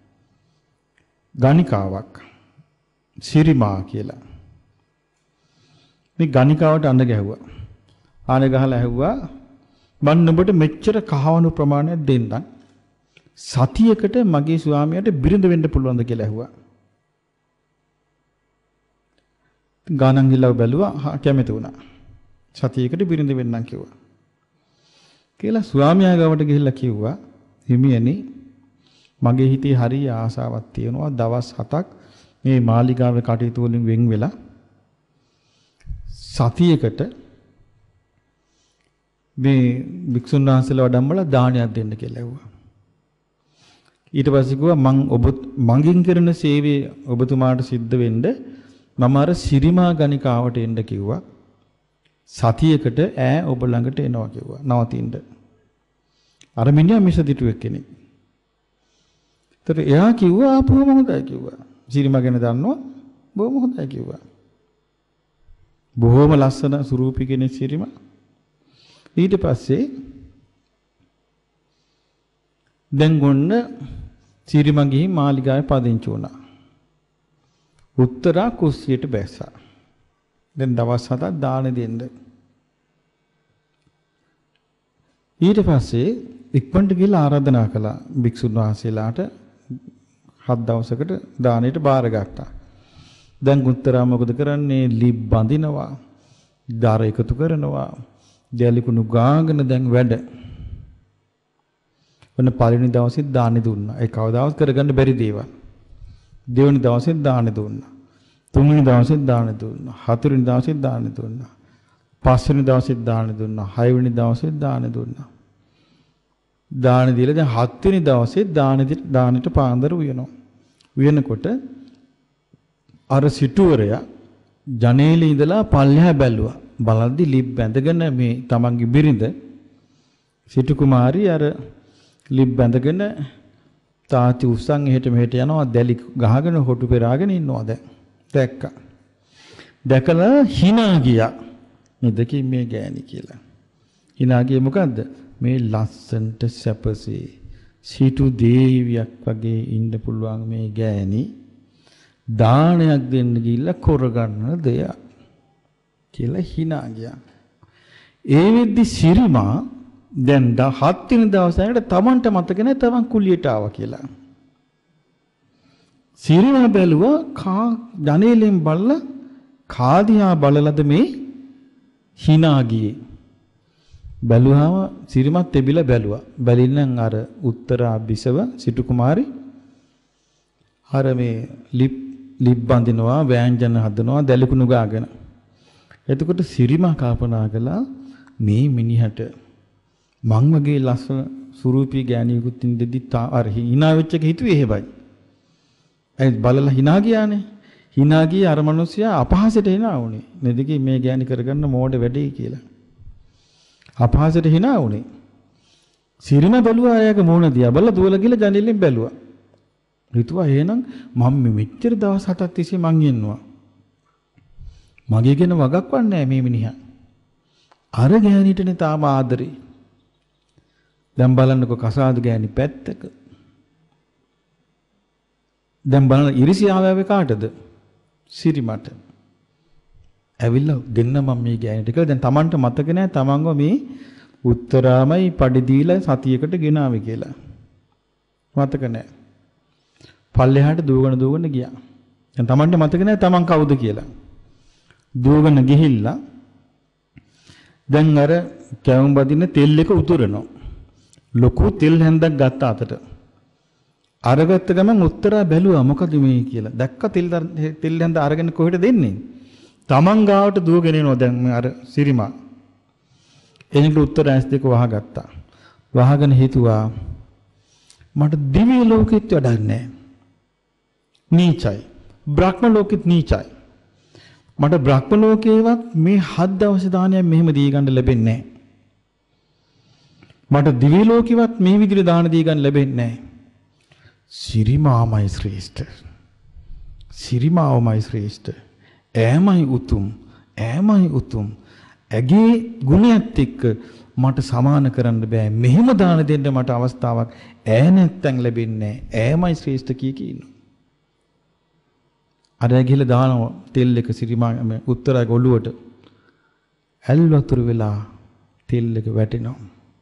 ගණිකාවක් සිරිමා කියලා. මේ ගණිකාවට අඬ ගැහුවා. ආන ගහලා ඇහුවා මම ඔබට මෙච්චර කහවණු ප්‍රමාණයක් දෙන්නම්. සතියකට මගේ ස්වාමියාට බිරිඳ වෙන්න පුළුවන්ද කියලා ඇහුවා. ගානන් ගිල්ලව බැලුවා කැමති වුණා. සතියකට බිරිඳ වෙන්නම් කිව්වා. කියලා ස්වාමියා ගාවට ගිහිල්ලා කිව්වා හිමියනි මගේ හිතේ හරිය ආසාවක් තියෙනවා දවස් හතක් මේ මාලිගාවේ කටයුතු වලින් වෙන් වෙලා සතියකට මේ වික්ෂුන් වහන්සේලා වඩම්මලා දානයක් දෙන්න කියලා ඇහුවා. ඊට පස්සේ කිව්වා මං ඔබ මංගින් කරන සේවය ඔබතුමාට සිද්ධ වෙන්න මම අර සිරිමා ගණිකාවට එන්න කිව්වා. සතියකට ඈ ඔබ ළඟට එනවා කිව්වා. නවතින්න. අර මිනිහා මිසදිටුවෙක් කෙනෙක්. ඒතර එයා කිව්වා ආපුවම හොඳයි කිව්වා. සිරිමා ගැන දන්නවා බොහොම හොඳයි කිව්වා. බොහොම ලස්සන සුරූපී කෙනෙක් සිරිමා. ඊට පස්සේ දැන් ගොන්න සිරිමා ගිහින් මාලිගාවේ පදිංචි වුණා. උත්තරා කුස්සියට බැස්සා. දැන් දවස් හතක් දාන දෙන්න. ඊට පස්සේ ඉක්මනට ගිහලා ආරාධනා කළා භික්ෂුන් වහන්සේලාට හත් දවසකට දානෙට බාරගත්තා. දැන් උත්තරා මොකද කරන්නේ? ලිප් බඳිනවා, දාර එකතු කරනවා, දැලිකුණු ගාගෙන දැන් වැඩ. ඔන්න පළවෙනි දවසේ දානෙ දුන්නා. ඒ කවදාවත් කරගන්න බැරි දේවල්. දෙවෙනි දවසේ දානෙ දුන්නා. තුන්වෙනි දවසේ දානෙ දුන්නා. හතරවෙනි දවසේ දානෙ දුන්නා. පස්වෙනි දවසේ දානෙ දුන්නා. හයවෙනි දවසේ දානෙ දුන්නා. දානෙ දීලා දැන් හත්වෙනි දවසේ දානෙ දානෙට පාන්දර උයනවා. උයනකොට අර සිටුවරයා ජනේලේ ඉඳලා පල්ලෙහා බැලුවා. බලද්දි ලිප් බැඳගෙන මේ තමන්ගේ බිරිඳ සිටු කුමාරි අර ලිප් බැඳගෙන තාති උස්සන් එහෙට මෙහෙට යනවා දැලි ගහගෙන හොටු පෙරාගෙන ඉන්නවා දැන් දැක්කා. දැකලා hina ගියා. මේ දෙකේ මේ ගෑණි කියලා. hina ගියේ මොකද්ද? මේ ලස්සන්ට සැපසේ සිටු දේවියක් වගේ ඉන්න පුළුවන් මේ ගෑණි දානයක් දෙන්න ගිහිල්ලා කරගන්න දෙයක් කියලා hina ගියා. ඒ වෙද්දි සිරිමා දැන් හත් වෙනි දවසේට තමන්ට මතක නැහැ තමන් කුලියට ආවා කියලා. සිරිමා බැලුවා කා ජනේලෙන් බලලා කාදියා බලලද මේ hina ගියේ. බැලුවාම සිරිමත් තෙබිලා බැලුවා. බැලින්නම් අර උත්තරා බිසව සිටු කුමාරි අර මේ ලිප් ලිප් බඳිනවා, වෑංජන හදනවා, දැලකුණු ගාගෙන. එතකොට සිරිමා කල්පනා කළා මේ මිනිහට මං වගේ ලස්සන සුරූපී ගෑණියෙකුත් ඉඳිද්දි අර hina වෙච්ච එක හිතුවේ එහෙමයි. ඒ බලලා hina ගියානේ. hina ගියේ අර මිනිස්සයා අපහාසයට hina වුණේ. නෙදිකි මේ ගෑණි කරගන්න මෝඩ වැඩේ කියලා. අපහාසයට hina වුණේ. සිරිම බැලුවා එයාගේ මූණ දිහා බලලා දුවලා ගිහලා ජනෙලෙන් බැලුවා. හිතුවා එහෙනම් මම මෙච්චර දවස් හතක් තිස්සේ මං ඉන්නවා. මගේ ගැන වගක් වන්නේ නැහැ මේ මිනිහා. අර ගෑණිටනේ තාම ආදරේ. දැන් බලන්නකො කසාද ගෑණි පැත්තක. දැන් බලන්න ඉරිසියාව ආවේ කාටද? සිරිමට. ඇවිල්ලා දෙන්න මම මේ ගෑණිට කියලා දැන් Tamanට මතක නැහැ Tamanව මේ උත්තරාමයි පඩි දීලා සතියකට ගෙනාවේ කියලා. මතක නැහැ. පල්ලෙහාට දුවගෙන දුවගෙන ගියා. දැන් Tamanට මතක නැහැ Taman කවුද කියලා. දුවගෙන ගිහිල්ලා දැන් අර කැවුම් බදින තෙල් එක උතුරනවා. ලොකු තෙල් හැන්දක් ගත්ත අතට. අරගත්ත ගමන් උත්තරා බැලුවා මොකද මේ කියලා. දැක්ක තෙල් තෙල් හැන්ද අරගෙන කොහෙට දෙන්නේ? Taman ගාවට දුවගෙන එනවා දැන් අර සිරිමා. එනික උත්තර ඇස් දෙක වහගත්තා. වහගෙන හිතුවා මට දිව්‍ය ලෝකෙත් වැඩක් නැහැ. නීචයි. බ්‍රහ්ම ලෝකෙත් නීචයි. මට බ්‍රහ්ම ලෝකේවත් මේ හත් දවස් දානයක් මෙහෙම දී ගන්න ලැබෙන්නේ නැහැ. මට දිව්‍ය ලෝකෙවත් මේ විදිහට දාන දී ගන්න ලැබෙන්නේ නැහැ. සිරිමාමයි ශ්‍රේෂ්ඨ. සිරිමාවමයි ශ්‍රේෂ්ඨ. ඈමයි උතුම්. ඈමයි උතුම්. ඇගේ ගුණයත් එක්ක මට සමාන කරන්න බෑ. මෙහෙම දාන දෙන්න මට අවස්ථාවක් ඈ නැත්තම් ලැබෙන්නේ නැහැ. ඈමයි ශ්‍රේෂ්ඨ කිය කී ඉන්නවා. අර ගිහලා දානවා තෙල් එක සිරිමා උත්තරාගේ ඔළුවට. ඇල් වතුර වෙලා තෙල් එක වැටෙනවා.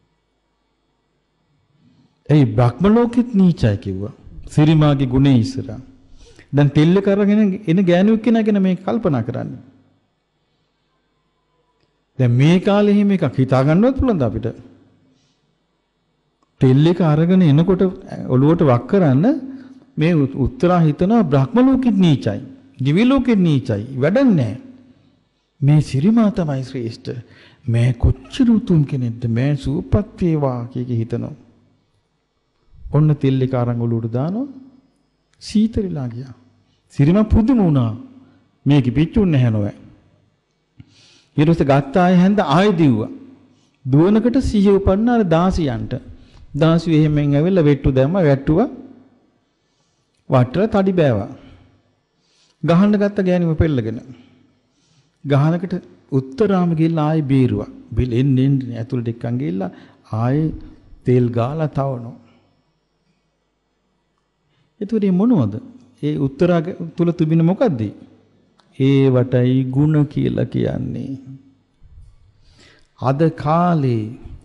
ඒ බ්‍රහ්ම ලෝකෙත් නීචයි කිව්වා. සිරිමාගේ ගුණේ ඉස්සරහා. දැන් තෙල් එක අරගෙන එන ගෑනුවෙක් කෙනා ගැන මේක කල්පනා කරන්නේ. දැන් මේ කාලේ එහෙම එකක් හිතා ගන්නවත් පුළුවන්ද අපිට? තෙල් එක අරගෙන එනකොට ඔළුවට වක් කරන්න මේ උත්තරා හිතනවා බ්‍රහ්ම ලෝකෙත් නීචයි. දිව්‍ය ලෝකෙත් නීචයි. වැඩක් නැහැ. මේ සිරිමා තමයි ශ්‍රේෂ්ඨ. මේ කොච්චර උතුම් කෙනෙක්ද? මේ සූපත් වේවා කීක හිතනවා. ඔන්න තෙල් එක අරන් ඔළුවට දානවා. සීතලලා ගියා. සිරිමා පුදුම වුණා. මේක පිච්චුන්නේ නැහැ නෝ. ඊට පස්සේ ගත්ත ආය හැන්ද ආයෙ දිව්වා. දුවනකට සිහිය උපන්න අර දාසියන්ට. දාසිය එහෙමෙන් ඇවිල්ලා වෙට්ටු දැම්ම වැට්ටුවා. වට්ටලා තඩි බෑවා. ගහන්න ගත්ත ගෑණිම පෙල්ලගෙන. ගහනකට උත්තරාම ගිහිල්ලා ආයෙ බීරුවා. බිල් එන්න එන්න ඇතුළට එක්කන් ගිහිල්ලා ආයෙ තෙල් ගාලා තවනවා. එතකොට මොනවද? ඒ උත්තරා තුල තිබෙන මොකද්ද? ඒ වටයි ಗುಣ කියලා කියන්නේ. අද කාලේ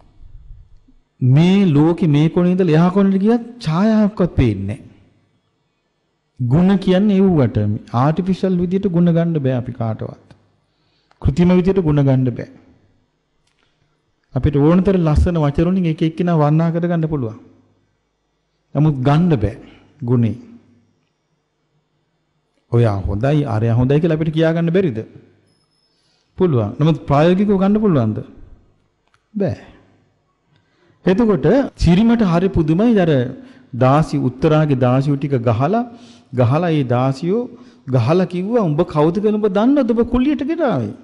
මේ ලෝකෙ මේ කොනේ ඉඳලා එහා කොනට ගියත් ඡායාවක්වත් පේන්නේ නැහැ. ಗುಣ කියන්නේ ඒවට ආටිෆිෂල් විදියට ಗುಣ ගන්න බෑ අපි කාටවත්. કૃතිම විදියට ಗುಣ ගන්න බෑ. අපිට ඕනතර ලස්සන වචන වලින් එක එක්කිනා වර්ණනා කර ගන්න පුළුවන්. නමුත් ගන්න බෑ ගුණේ. ඔයා හොඳයි අරයා හොඳයි කියලා අපිට කියා ගන්න බැරිද? පුළුවන්. නමුත් ප්‍රායෝගිකව ගන්න පුළුවන්ද? බෑ. එතකොට සිරිමට හරි පුදුමයි අර දාසි උත්තරාගේ දාසියෝ ටික ගහලා ගහලා ඒ දාසියෝ ගහලා කිව්වා උඹ කවුද කියලා උඹ දන්නවද? උඹ කුලියට ගෙනාවේ.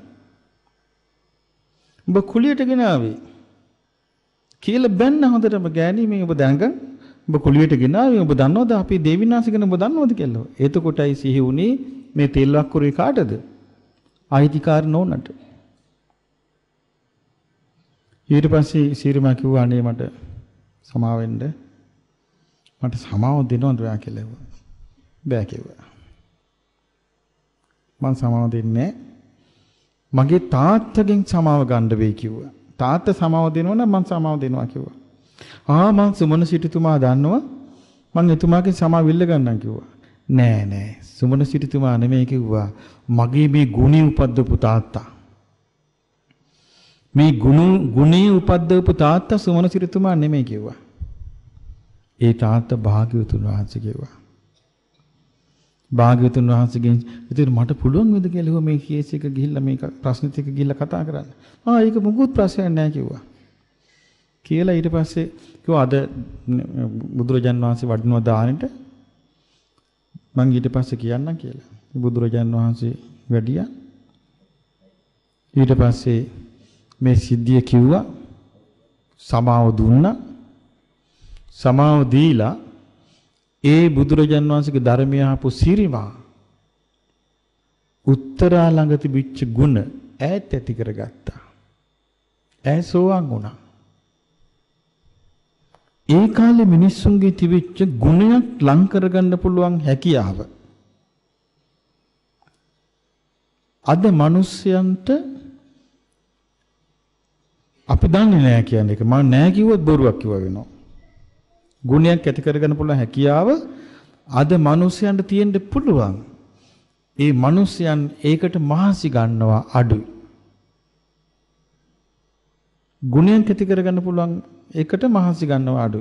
උඹ කුලියට ගෙනාවේ. කියලා බැන්න හොඳටම ගෑණි මේ ඔබ දැනගන්න. ඔබ කුලියට ගෙනාවේ ඔබ දන්නවද අපි දේවිනාසි ගැන ඔබ දන්නවද කියලා. එතකොටයි සිහි වුණේ මේ තෙල් වක්කුරේ කාටද? අයිතිකාර නෝනට. ඊට පස්සේ සිරිමා කිව්වා අනේ මට සමාව වෙන්න. මට සමාව දෙනවද ඔයා කියලා කිව්වා. බෑ කිව්වා. මං සමාව දෙන්නේ මගේ තාත්තගෙන් සමාව ගන්න වෙයි කිව්වා. තාත්තා සමාව දෙනවනම් මං සමාව දෙනවා කිව්වා. ආ මං සුමන සිටුතුමා දන්නවා මං එතුමාගෙන් සමාව ඉල්ල ගන්නම් කිව්වා. නෑ නෑ සුමන සිටුතුමා නෙමෙයි කිව්වා. මගේ මේ ගුණී උපද්දපු තාත්තා. මේ ගුණ ගුණී උපද්දපු තාත්තා සුමන සිටුතුමා නෙමෙයි කිව්වා. ඒ තාත්තා භාග්‍යවතුන් වහන්සේ කිව්වා. භාග්‍යවතුන් වහන්සේගෙන් ඉතින් මට පුළුවන් වේද කියලා මේ කේස් එක ගිහිල්ලා මේ ප්‍රශ්න ටික ගිහිල්ලා කතා කරන්න. ආ ඒක මොකුත් ප්‍රශ්නයක් නෑ කිව්වා. කියලා ඊට පස්සේ කිව්වා අද බුදුරජාන් වහන්සේ වඩිනවා දානෙට මං ඊට පස්සේ කියන්නම් කියලා. බුදුරජාණන් වහන්සේ වැඩියා. ඊට පස්සේ මේ සිද්ධිය කිව්වා. සමාව දුන්නා. සමාව දීලා ඒ බුදුරජාණන් වහන්සේගේ ධර්මය අහපු සිරිමා උත්තරා ළඟ තිබිච්ච ගුණ ඈත් ඇති කරගත්තා. ඈ සෝවාන් වුණා. ඒ කාලේ මිනිස්සුන්ගේ තිබිච්ච ගුණයක් ලං කරගන්න පුළුවන් හැකියාව අද මිනිස්යන්ට අපි දන්නේ නැහැ කියන එක. මම නැහැ කිව්වොත් බොරුවක් කිව්වා වෙනවා. ගුණයක් ඇති කරගන්න පුළුවන් හැකියාව අද මිනිස්යන්ට තියෙන්න පුළුවන්. ඒ මිනිස්යන් ඒකට මහන්සි ගන්නවා අඩුයි. ගුණයක් ඇති කරගන්න පුළුවන් ඒකට මහන්සි ගන්නවා අඩුයි.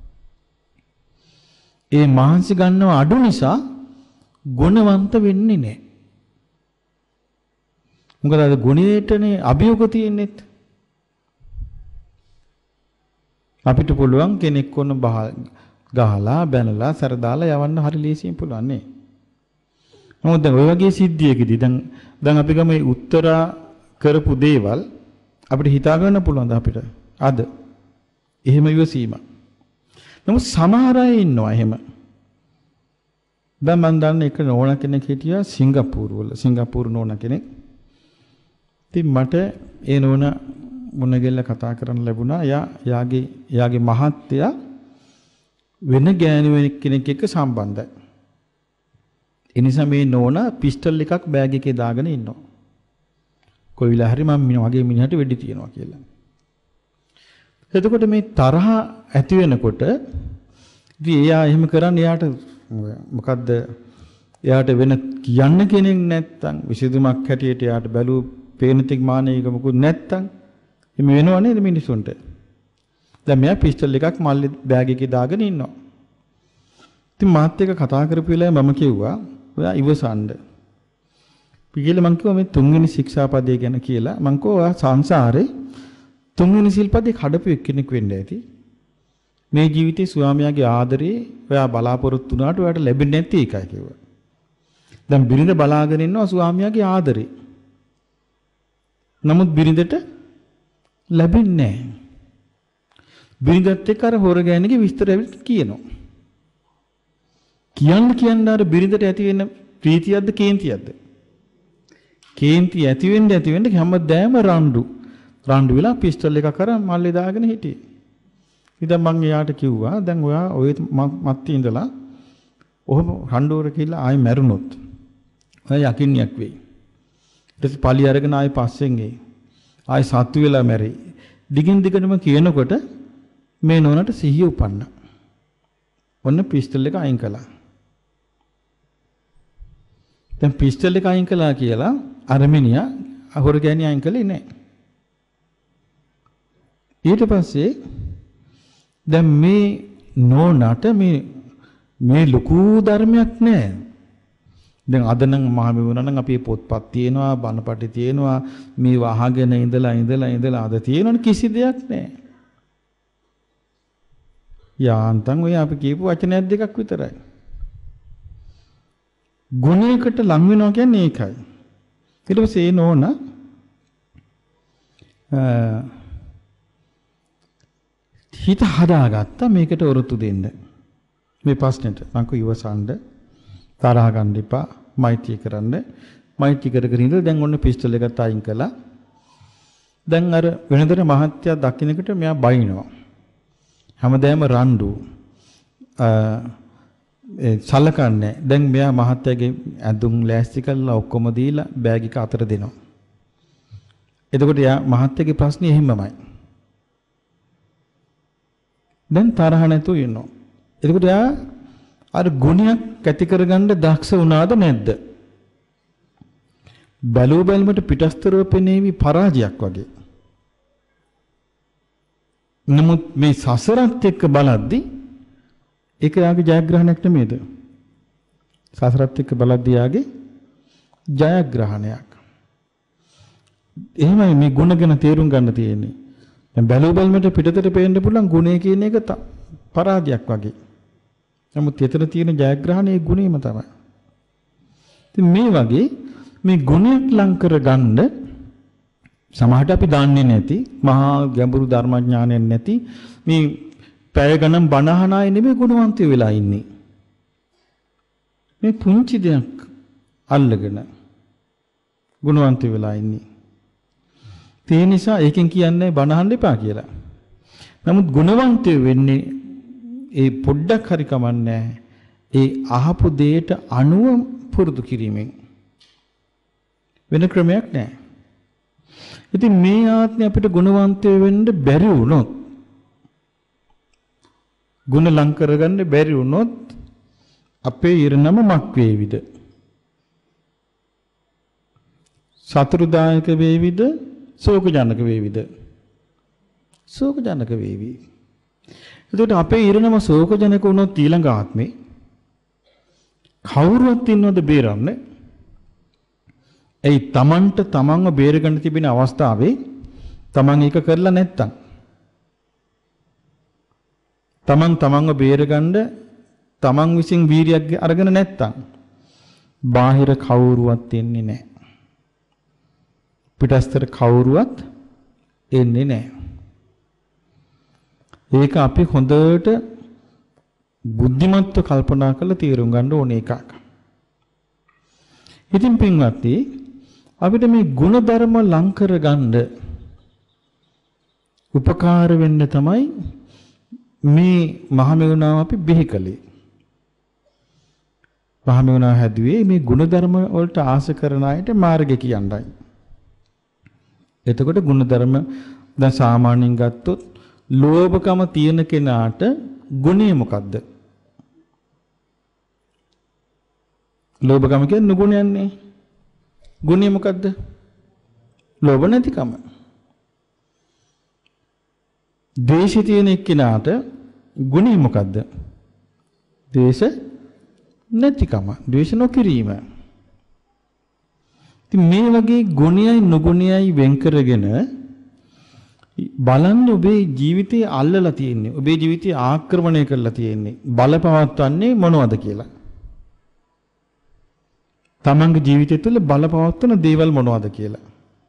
ඒ මහන්සි ගන්නවා අඩු නිසා ගුණවන්ත වෙන්නේ නැහැ. මොකද අද ගුණයටනේ අභියෝග තියෙන්නේ. අපිට පුළුවන් කෙනෙක් කොන ගහලා බැනලා සරදාලා යවන්න හරි ලේසියෙන් පුළුවන් නේ. නමුත් දැන් ඔය වගේ සිද්ධියකදී දැන් දැන් අපි ගමේ උත්තරා කරපු දේවල් අපිට හිතා ගන්න පුළුවන්ද අපිට අද එහෙම ඉවසීම. නමුත් සමහර අය ඉන්නවා එහෙම. දැන් මම දන්න එක නෝන කෙනෙක් හිටියා සිංගප්පූරු වල. සිංගප්පූරු නෝන කෙනෙක්. ඉතින් මට ඒ නෝන මොන ගෙල්ල කතා කරන්න ලැබුණා. එයා යාගේ යාගේ මහත්තයා වෙන ගෑනු කෙනෙක් එක්ක සම්බන්ධයි. ඒ නිසා මේ නෝන පිස්ටල් එකක් බෑග් එකේ දාගෙන ඉන්නවා. කොයි වෙලාව හරි මම මගේ මිනිහට වෙඩි තියනවා කියලා. එතකොට මේ තරහ ඇති වෙනකොට ඉතින් එයා එහෙම කරන්නේ එයාට මොකද්ද එයාට වෙන කියන්න කෙනෙක් නැත්තම් විසඳුමක් හැටියට එයාට බැලූ පේන තෙක් මානෙක මොකුත් නැත්තම් එමෙ වෙනව නේද මිනිසුන්ට. දැන් මෙයා පිස්ටල් එකක් මල්ලි බෑග් එකේ දාගෙන ඉන්නවා. ඉතින් මාත් එක්ක කතා කරපු වෙලාවේ මම කිව්වා ඔයා ඉවසන්න. පිළිගල මං කිව්වා මේ තුන්වෙනි ශික්ෂාපදය ගැන කියලා. මං කිව්වා ඔයා සංසාරේ තුන්වෙනි සිල්පදේ කඩපු එක්කෙනෙක් වෙන්න ඇති. මේ ජීවිතේ ස්වාමියාගේ ආදරේ ඔයා බලාපොරොත්තු වුණාට ඔයාට ලැබෙන්නේ නැති එකයි කිව්වා. දැන් බිරිඳ බලාගෙන ඉන්නවා ස්වාමියාගේ ආදරේ. නමුත් බිරිඳට ලැබෙන්නේ නැහැ. බිරිඳත් එක්ක අර හොර ගෑණිගේ විස්තර කියනවා. කියන්න කියන්න අර බිරිඳට ඇති වෙන ප්‍රීතියක්ද කේන්තියක්ද? කේන්ති ඇති වෙන්න ඇති වෙන්න හැමදාම රණ්ඩු. රණ්ඩු වෙලා පිස්ටල් එකක් අර මල්ලේ දාගෙන හිටියේ. ඉතින් මම එයාට කිව්වා දැන් ඔයා ඔය මත්තේ ඉඳලා ඔහොම රණ්ඩුවර කියලා ආයෙ මැරුණොත් ඔයා යකින්නියක් වෙයි. ඊට පස්සේ පලි අරගෙන ආයෙ පස්සෙන් එයි. ආයෙ සත්තු වෙලා මැරෙයි. දිගින් දිගටම කියනකොට මේ නෝනට සිහිය උපන්නා. ඔන්න පිස්ටල් එක අයින් කළා. දැන් පිස්ටල් එක අයින් කළා කියලා අරමිනියා අහොර ගෑණි අයින් කළේ නැහැ. ඊට පස්සේ දැන් මේ නෝනට මේ මේ ලොකු ධර්මයක් නැහැ. දැන් අද නම් මහමෙවුනා නම් අපේ පොත්පත් තියෙනවා, බණපටි තියෙනවා, මේ වහගෙන ඉඳලා ඉඳලා ඉඳලා අද තියෙනවනේ කිසි දෙයක් නැහැ. යාන්තම් ඔය අපි කියපු වචනයක් දෙකක් විතරයි. ගුණයකට ලං වෙනවා කියන්නේ ඒකයි. ඊට පස්සේ නෝන හිත හදාගත්තා මේකට ඔරොත්තු දෙන්න. මේ ප්‍රශ්නෙට මම කිව්ව ඉවසන්න තරහ ගන්න එපා, මෛත්‍රී කරන්න. මෛත්‍රී කර කර ඉඳලා දැන් ඔන්න පිස්ටල් එකත් අයින් කළා. දැන් අර වෙනදට මහත්ය දකින්නකට මෙයා බයිනවා. හැමදාම රණ්ඩු ඒ සලකන්නේ. දැන් මෙයා මහත්තයාගේ ඇඳුම් ලෑස්ති කරලා ඔක්කොම දීලා බෑග් එක අතර දෙනවා. එතකොට යා මහත්තයාගේ ප්‍රශ්නේ එහෙමමයි. දැන් තරහ නැතුව ඉන්නවා. එතකොට යා අර ගුණයක් ඇති කරගන්න දක්ෂ වුණාද නැද්ද? බැලුව බැලමට පිටස්තරව පෙනේවි පරාජයක් වගේ. නමුත් මේ සසරත් එක්ක බලද්දි ඒක යාගේ ජයග්‍රහණයක් නෙමෙයිද? සසරත් එක්ක බලද්දි යාගේ ජයග්‍රහණයක්. එහෙමයි මේ ගුණ ගැන තේරුම් ගන්න තියෙන්නේ. දැන් බැලුව බැලමට පිටතට පේන්න පුළුවන් ගුණය කියන එක පරාජයක් වගේ. නමුත් එතන තියෙන ජයග්‍රහණයේ ගුණයම තමයි. ඉතින් මේ වගේ මේ ගුණයක් ලං කරගන්න සමහරට අපි දන්නේ නැති මහා ගැඹුරු ධර්මඥානයක් නැති මේ පැය ගණන් බණ අහන අය නෙමෙයි ගුණවන්තයෝ වෙලා ඉන්නේ. මේ පුංචි දෙයක් අල්ලගෙන ගුණවන්තයෝ වෙලා ඉන්නේ. ඒ නිසා ඒකෙන් කියන්නේ බණ අහන්න එපා කියලා. නමුත් ගුණවන්තයෝ වෙන්නේ ඒ පොඩ්ඩක් හරි කමන්නේ ඒ අහපු දෙයට අනුව පුරුදු කිරීමෙන්. වෙන ක්‍රමයක් නැහැ. ඉතින් මේ ආත්මේ අපිට ගුණවන්තයෝ වෙන්න බැරි වුණොත් ගුණ ලං කරගන්න බැරි වුණොත් අපේ ඉරණම මක් වේවිද? සතුරුදායක වේවිද? ශෝකජනක වේවිද? ශෝකජනක වේවි. එතකොට අපේ ඉරණම ශෝකජනක වුණොත් ඊළඟ ආත්මේ කවුරුවත් ඉන්නවද බේරන්න? ඒ තමන්ට තමන්ව බේරගන්න තිබෙන අවස්ථාවේ තමන් ඒක කරලා නැත්තම් තමන් තමන්ව බේරගන්න තමන් විසින් වීරියක් අරගෙන නැත්තම් බාහිර කවුරුවත් එන්නේ නැහැ. පිටස්තර කවුරුවත් එන්නේ නැහැ. ඒක අපි හොඳට බුද්ධිමත්ව කල්පනා කරලා තීරුම් ගන්න ඕන එකක්. ඉතින් පින්වත්නි අපිට මේ ගුණධර්ම ලං කරගන්න උපකාර වෙන්න තමයි මේ මහමෙවුනාව අපි බිහි කළේ. මහමෙවුනාව හැදුවේ මේ ගුණධර්ම වලට ආස කරන අයට මාර්ගය කියන්නයි. එතකොට ගුණධර්ම දැන් සාමාන්‍යයෙන් ගත්තොත් ලෝභකම තියෙන කෙනාට ගුණය මොකද්ද? ලෝභකම කියන්නේ නුගුණයන්නේ. ගුණය මොකද්ද? ලෝභ නැතිකම. ද්වේෂය තියෙන එක්කිනාට ගුණය මොකද්ද? ද්වේෂ නැතිකම. ද්වේෂ නොකිරීම. ඉතින් මේ වගේ ගුණයයි නුගුණයයි වෙන් කරගෙන බලන්න ඔබේ ජීවිතේ අල්ලලා තියෙන්නේ. ඔබේ ජීවිතය ආක්‍රමණය කරලා තියෙන්නේ. බලපවත්වන්නේ මොනවද කියලා. තමන්ගේ ජීවිතය තුළ බලපවත්වන දේවල් මොනවද කියලා.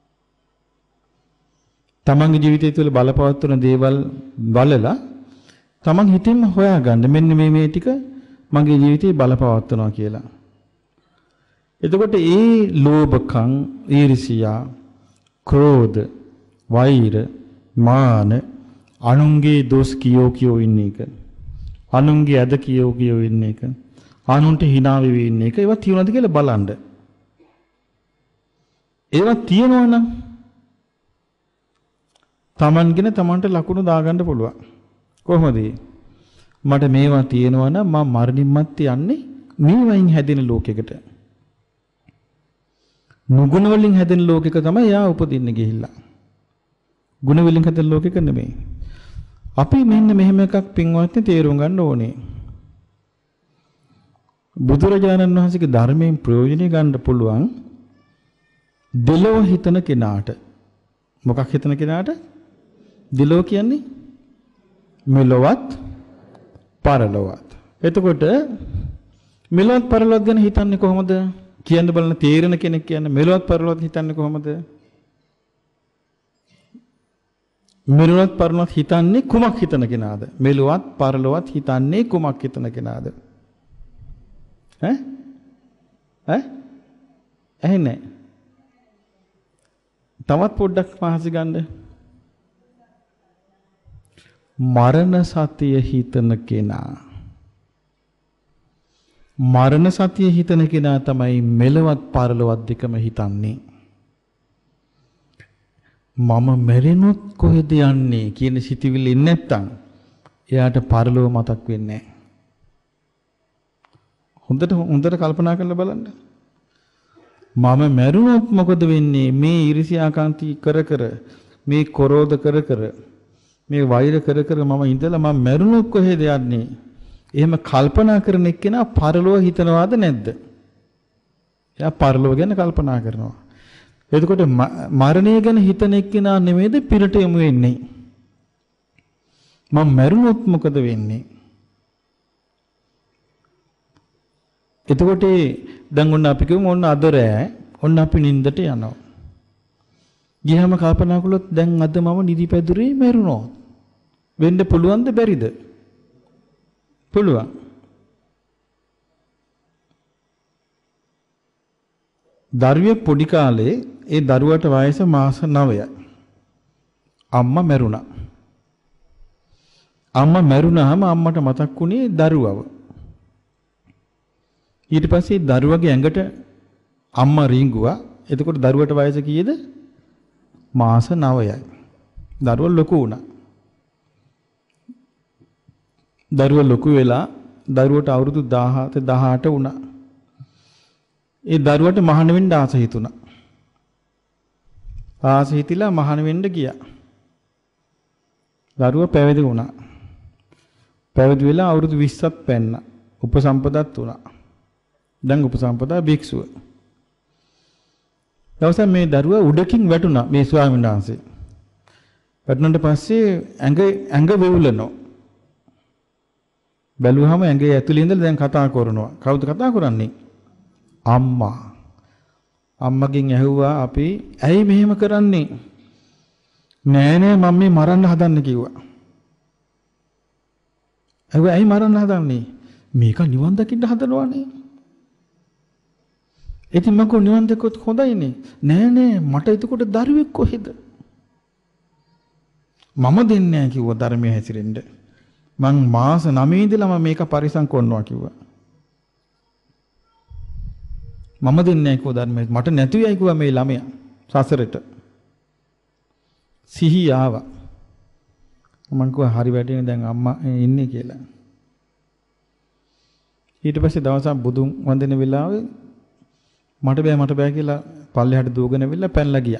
තමන්ගේ ජීවිතය තුළ බලපවත්වන දේවල් බලලා තමන් හිතින්ම හොයාගන්න මෙන්න මේ මේ ටික මගේ ජීවිතේ බලපවත්වනවා කියලා. එතකොට ඒ ලෝභකම්, ඊර්ෂියා, ක්‍රෝධ, වෛර, මාන, අනුන්ගේ දොස් කියෝ කියෝ ඉන්න එක, අනුන්ගේ අද කියෝ කියෝ ඉන්න එක, අනුන්ට hina වෙවි ඉන්න එක ඒවා තියනවද කියලා බලන්න. ඒවා තියනවා නම් Tamanගෙන Tamanට ලකුණු දාගන්න පුළුවන්. කොහොමද? මට මේවා තියෙනවා නම් මම මරණින් මත්තේ යන්නේ මේ වයින් හැදෙන ලෝකයකට. නුගුණ වලින් හැදෙන ලෝකයක තමයි යා උපදින්න ගිහිල්ලා. ගුණ වලින් හැදෙන ලෝකයක නෙමෙයි. අපි මෙන්න මෙහෙම එකක් පින්වත්නි තේරුම් ගන්න ඕනේ. බුදුරජාණන් වහන්සේගේ ධර්මයෙන් ප්‍රයෝජනෙ ගන්න පුළුවන් දෙලොව හිතන කෙනාට. මොකක් හිතන කෙනාට? දෙලොව කියන්නේ මෙලොවත් පරලොවත්. එතකොට මෙලොවත් පරලොවත් ගැන හිතන්නේ කොහොමද? කියන්න බලන තේරෙන කෙනෙක් කියන්නේ මෙලොවත් පරලොවත් හිතන්නේ කොහොමද? මෙලොවත් පරලොවත් හිතන්නේ කුමක් හිතන කෙනාද? මෙලොවත් පරලොවත් හිතන්නේ කුමක් හිතන කෙනාද? ඈ ඈ ඇහෙන්නේ තවත් පොඩ්ඩක් පහසු ගන්න. මරණ සතිය හිතන කෙනා මරණ සතිය හිතන කෙනා තමයි මෙලවත් පරලොවත් දෙකම හිතන්නේ. මම මැරෙනොත් කොහෙද යන්නේ කියන සිතුවිලි නැත්තම් එයාට පරලොව මතක් වෙන්නේ නැහැ. හොඳට හොඳට කල්පනා කරලා බලන්න. මම මැරුණොත් මොකද වෙන්නේ? මේ ඊර්ෂ්‍යාකාන්ති කර කර, මේ ක්‍රෝධ කර කර, මේ වෛර කර කර මම ඉඳලා මම මැරුණොත් කොහෙද යන්නේ? එහෙම කල්පනා කරන එක්කෙනා පරලොව හිතනවාද නැද්ද? එයා පරලොව ගැන කල්පනා කරනවා. එතකොට මරණය ගැන හිතන එක්කෙනා නෙමෙයිද පිරට යමු වෙන්නේ? මම මැරුණොත් මොකද වෙන්නේ? එතකොට දැන් ඔන්න අපි කියමු ඔන්න අද රෑ ඔන්න අපි නිින්දට යනවා. ගියාම කල්පනා කළොත් දැන් අද මම නිදි පැදුරේ මැරුණා. වෙන්න පුළුවන්ද බැරිද? පුළුවන්. දරුවෙක් පොඩි කාලේ ඒ දරුවට වයස මාස නවයයි. අම්මා මැරුණා. අම්මා මැරුණාම අම්මට මතක් වුණේ දරුවව. ඊට පස්සේ දරුවගේ ඇඟට අම්මා රිංගුවා. එතකොට දරුවට වයස කීයද? මාස නවයයි. දරුවා ලොකු වුණා. දරුවා ලොකු වෙලා දරුවට අවුරුදු දහහත දහඅට වුණා. ඒ දරුවට මහාන වෙන්න ආස හිතුණා. ආස හිතිලා මහාන වෙන්න ගියා. දරුවා පැවිදි වුණා. පැවිදි වෙලා අවුරුදු විස්සක් පැන්නා. උපසම්පදාත් වුණා. දැන් උපසම්පදා භික්ෂුව. දවසක් මේ දරුවා උඩකින් වැටුණා මේ ස්වාමීන් වහන්සේ. වැටුණාට පස්සේ ඇඟ ඇඟ වෙවුලනවා. බැලුවහම ඇඟේ ඇතුලේ ඉඳලා දැන් කතා කරනවා. කවුද කතා කරන්නේ? අම්මා. අම්මගෙන් ඇහුවා අපි ඇයි මෙහෙම කරන්නේ? නෑ නෑ මම මේ මරන්න හදන්න කිව්වා. ඇහුවා ඇයි මරන්න හදන්නේ? මේක නිවන් දකින්න හදනවානේ. ඉතින් මම කො නිවන් දැක්කොත් හොඳයිනේ. නෑ නෑ මට එතකොට දරුවෙක් කොහෙද? මම දෙන්නේ නෑ කිව්වා ධර්මයේ හැසිරෙන්න. මං මාස නවය ඉඳලම මේක පරිසම් කරනවා කිව්වා. මම දෙන්නේ නෑ කිව්වා ධර්මයේ. මට නැතුවයි කිව්වා මේ ළමයා සසරට. සිහිය ආවා. මං කිව්වා හරි වැටෙන්නේ දැන් අම්මා ඉන්නේ කියලා. ඊට පස්සේ දවසක් බුදුන් වන්දන වෙලාවේ මට බෑ මට බෑ කියලා පල්ලෙහාට දුවගෙන ඇවිල්ලා පැනලා ගියා.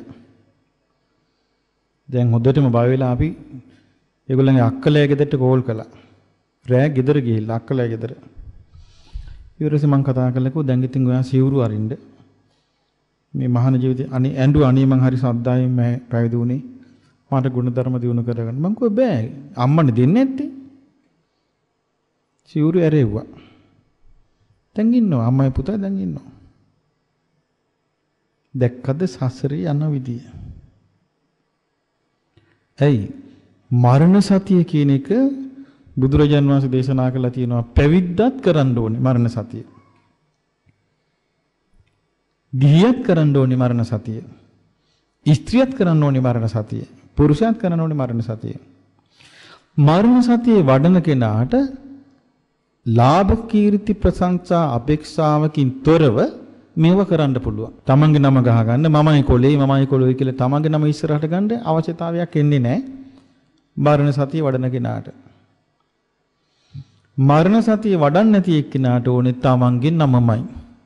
දැන් හොඳටම බය වෙලා අපි ඒගොල්ලන්ගේ අක්කලේ ගෙදරට කෝල් කළා. රෑ ගෙදර ගිහිල්ලා අක්කලේ ගෙදර. ඊවරසේ මං කතා කළා කිව්වා දැන් ඉතින් ඔයා සිවුරු අරින්න. මේ මහාන ජීවිතේ අනි ඇඬු අනේ මං හරි සද්දායෙන් මම පැවිදි වුණේ. මට ගුණධර්ම දිනු කරගන්න. මං කිව්වා බෑ අම්මනේ දෙන්නේ නැත්තේ. සිවුරු ඇරෙව්වා. දැන් ඉන්නවා අම්මයි පුතා දැන් ඉන්නවා. දැක්කද සසරේ යන විදිය? ඇයි මරණ සතිය කියන එක බුදුරජාන් වහන්සේ දේශනා කළා තියෙනවා පැවිද්දත් කරන්න ඕනේ මරණ සතිය. ගිහියත් කරන්න ඕනේ මරණ සතිය. ස්ත්‍රියත් කරන්න ඕනේ මරණ සතිය. පුරුෂයත් කරන්න ඕනේ මරණ සතිය. මරණ සතියේ වඩන කෙනාට ලාභ කීර්ති ප්‍රශංසා අපේක්ෂාවකින් තොරව මේව කරන්න පුළුවන්. තමන්ගේ නම ගහගන්න මමයි කොලේ මමයි කොලේ කියලා තමන්ගේ නම ඉස්සරහට ගන්න අවශ්‍යතාවයක් එන්නේ නැහැ. මරණ සතිය වඩන කෙනාට. මරණ සතිය වඩන්නේ නැති එක්කෙනාට ඕනේ තමන්ගේ නමමයි.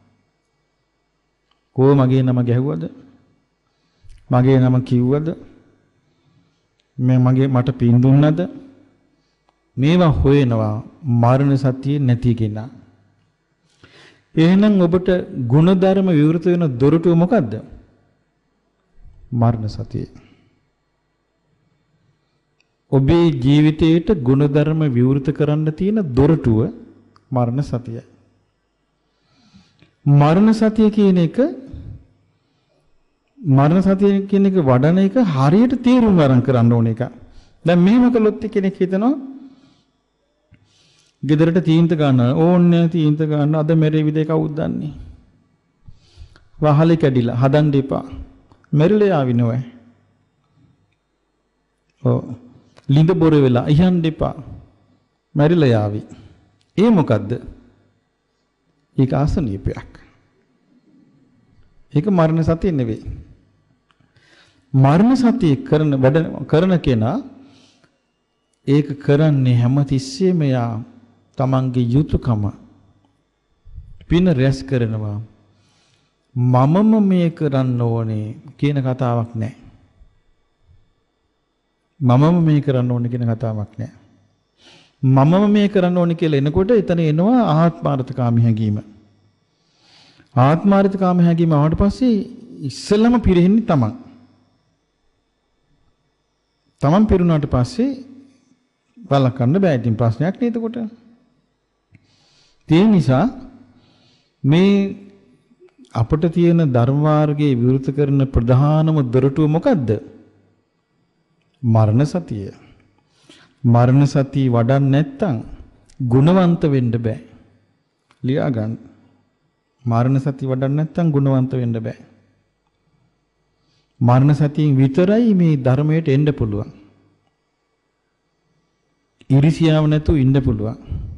කෝ මගේ නම ගැහුවද? මගේ නම කිව්වද? මේ මගේ මට පින් දුන්නද? මේවා හොයනවා මරණ සතිය නැති කෙනා. එහෙනම් ඔබට ගුණධර්ම විවෘත වෙන දොරටුව මොකද්ද? මරණ සතිය. ඔබේ ජීවිතයට ගුණධර්ම විවෘත කරන්න තියෙන දොරටුව මරණ සතියයි. මරණ සතිය කියන එක මරණ සතිය කියන එක වඩන එක හරියට තීරුම් ගන්න කරන්න ඕන එක. දැන් මෙහෙම කළොත් කෙනෙක් හිතනවා ගෙදරට තීන්ත ගන්න ඕන්නේ තීන්ත ගන්න අද මෙරෙවිද කවුද දන්නේ? වහලේ කැඩිලා හදන්න එපා. මෙරිලා ආවිනවයි. ඔව්. ලිඳ බොර වෙලා ඉහන් දෙපා. මෙරිලා ආවි. ඒ මොකද්ද? ඒක ආසනීපයක්. ඒක මරණ සතිය නෙවෙයි. මරණ සතිය කරන වැඩ කරන කෙනා ඒක කරන්නේ හැමතිස්සෙම යා තමන්ගේ යුතුයකම පින රැස් කරනවා. මමම මේ කරන්න ඕනේ කියන කතාවක් නැහැ. මමම මේ කරන්න ඕනේ කියන කතාවක් නැහැ. මමම මේ කරන්න ඕනේ කියලා එනකොට එතන එනවා ආත්මාර්ථකාමී හැඟීම. ආත්මාර්ථකාමී හැඟීම ආවට පස්සේ ඉස්සෙල්ලම පිරෙන්නේ තමන්. තමන් පිරුණාට පස්සේ බලකන්න බෑ. ඉතින් ප්‍රශ්නයක් නේද එතකොට? ඒ නිසා මේ අපට තියෙන ධර්ම මාර්ගයේ විවෘත කරන ප්‍රධානම දොරටුව මොකද්ද? මරණ සතිය. මරණ සතිය වඩන්නේ නැත්නම් ගුණවන්ත වෙන්න බෑ. ලියා ගන්න. මරණ සතිය වඩන්නේ නැත්නම් ගුණවන්ත වෙන්න බෑ. මරණ සතියෙන් විතරයි මේ ධර්මයට එන්න පුළුවන්. ඉරිසියාව නැතුව ඉන්න පුළුවන්.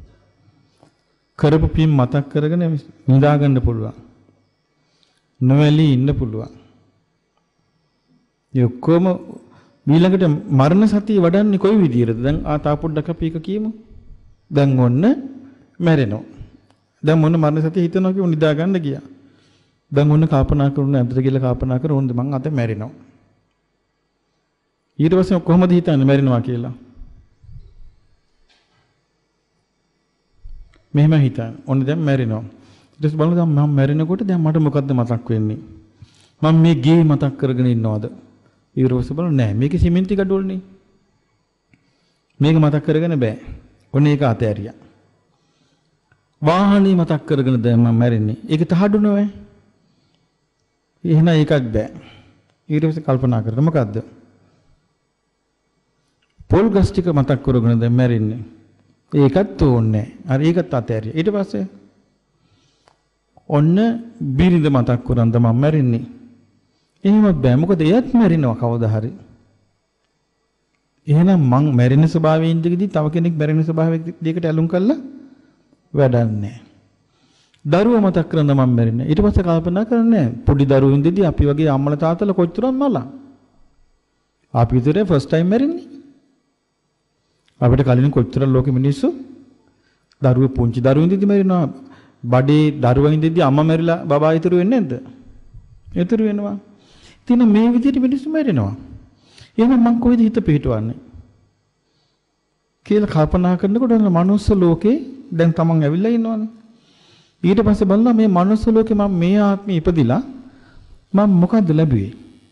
කරපු පින් මතක් කරගෙන නිදා ගන්න පුළුවන්. නොවැළී ඉන්න පුළුවන්. ඒ ඔක්කොම ඊළඟට මරණ සතිය වඩන්නේ කොයි විදියටද? දැන් ආ තා පොඩ්ඩක් අපි එක කියමු. දැන් ඔන්න මැරෙනවා. දැන් මොන මරණ සතිය හිතනවා කියමු නිදා ගන්න ගියා. දැන් ඔන්න කල්පනා කරුණ ඇඳට ගිහලා කල්පනා කර ඕනද මං අද මැරෙනවා. ඊට පස්සේ කොහොමද හිතන්නේ මැරෙනවා කියලා? මෙහෙම හිතන්න. ඔන්න දැන් මැරෙනවා. ඊට පස්සේ බලන්න දැන් මම මැරෙනකොට දැන් මට මොකද්ද මතක් වෙන්නේ? මම මේ ගේ මතක් කරගෙන ඉන්නවද? ඊට පස්සේ බලන්න නෑ මේකේ සිමෙන්ති ගඩොල්නේ. මේක මතක් කරගෙන බෑ. ඔන්න ඒක අතෑරියා. වාහනේ මතක් කරගෙන දැන් මම මැරෙන්නේ. ඒක තහඩු නෑ. එහෙනම් ඒකත් බෑ. ඊට පස්සේ කල්පනා කරලා මොකද්ද? පොල් ගස් ටික මතක් කරගෙන දැන් මැරෙන්නේ. ඒකත් ඕනේ නැහැ. හරි ඒකත් අතෑරියා. ඊට පස්සේ ඔන්න බිරිඳ මතක් කරන් තමයි මැරෙන්නේ. එහෙම බෑ. මොකද එයත් මැරෙනවා කවදා හරි. එහෙනම් මං මැරෙන ස්වභාවයෙන් ඉඳිදී තව කෙනෙක් මැරෙන ස්වභාවයකට ඇලුම් කළා වැඩක් නැහැ. දරුවා මතක් කරන් තමයි මැරෙන්නේ. ඊට පස්සේ කල්පනා කරන්නේ පොඩි දරුවෝ ඉඳිදී අපි වගේ අම්මලා තාත්තලා කොච්චරක් මලා. අපි විතරේ ෆස්ට් ටයිම් මැරෙන්නේ. අපිට කලින් කොච්චර ලෝකෙ මිනිස්සු දරුවෝ පුංචි දරුවෝ ඉඳිදි මැරෙනවා. බඩේ දරුවා ඉඳිදි අම්මා මැරිලා බබා ඉතුරු වෙන්නේ නැද්ද? ඉතුරු වෙනවා. ඉතින් මේ විදිහට මිනිස්සු මැරෙනවා. එහෙනම් මං කොහෙද හිත පිටවන්නේ? කියලා කල්පනා කරනකොට මනුස්ස ලෝකේ දැන් තමන් ඇවිල්ලා ඉන්නවනේ. ඊට පස්සේ බලනවා මේ මනුස්ස ලෝකේ මම මේ ආත්මෙ ඉපදිලා මම මොකද්ද ලැබුවේ?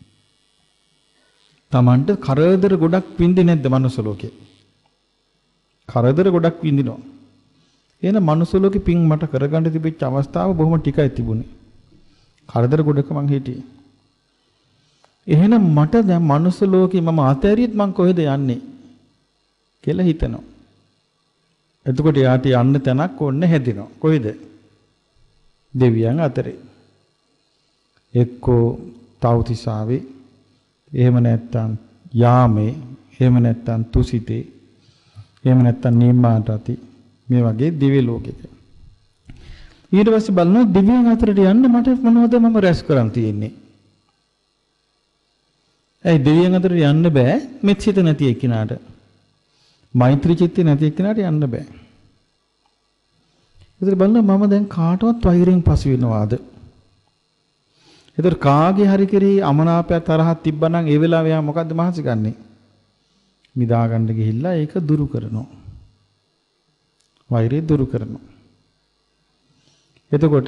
තමන්ට කරදර ගොඩක් විඳින්නේ නැද්ද මනුස්ස ලෝකේ? කරදර ගොඩක් විඳිනවා. එහෙනම් මනුස්ස ලෝකෙ පින් මට කරගන්න තිබිච්ච අවස්ථාව බොහොම ටිකයි තිබුණේ. කරදර ගොඩක මං හිටියේ. එහෙනම් මට දැන් මනුස්ස ලෝකෙ මම ආතෑරියත් මං කොහෙද යන්නේ කියලා හිතනවා. එතකොට යාට යන්න තැනක් ඕන්න හැදෙනවා. කොහෙද? දෙවියන් අතරේ. එක්කෝ තව්තිසාවේ, එහෙම නැත්නම් යාමේ, එහෙම නැත්නම් තුසිතේ, එහෙම නැත්නම් නිම්මාටති මේ වගේ දිව්‍ය ලෝකෙක. ඊට පස්සේ බලනවා දිව්‍යයන් අතරට යන්න මට මොනවද මම රැස් කරන් තියෙන්නේ? ඒ දිව්‍යයන් අතරට යන්න බෑ මෙත් සිත නැති එක්කිනාට. මෛත්‍රී චිත්තය නැති එක්කිනාට යන්න බෑ. ඒතර බලනවා මම දැන් කාටවත් වෛරයෙන් පසු වෙනවාද? ඒතර කාගේ හරි කෙරෙහි අමනාපය තරහක් තිබ්බනම් ඒ වෙලාව එයා මොකද්ද මහන්සි ගන්නෙ? නිදා ගන්න ගිහිල්ලා ඒක දුරු කරනවා. වෛරය දුරු කරනවා. එතකොට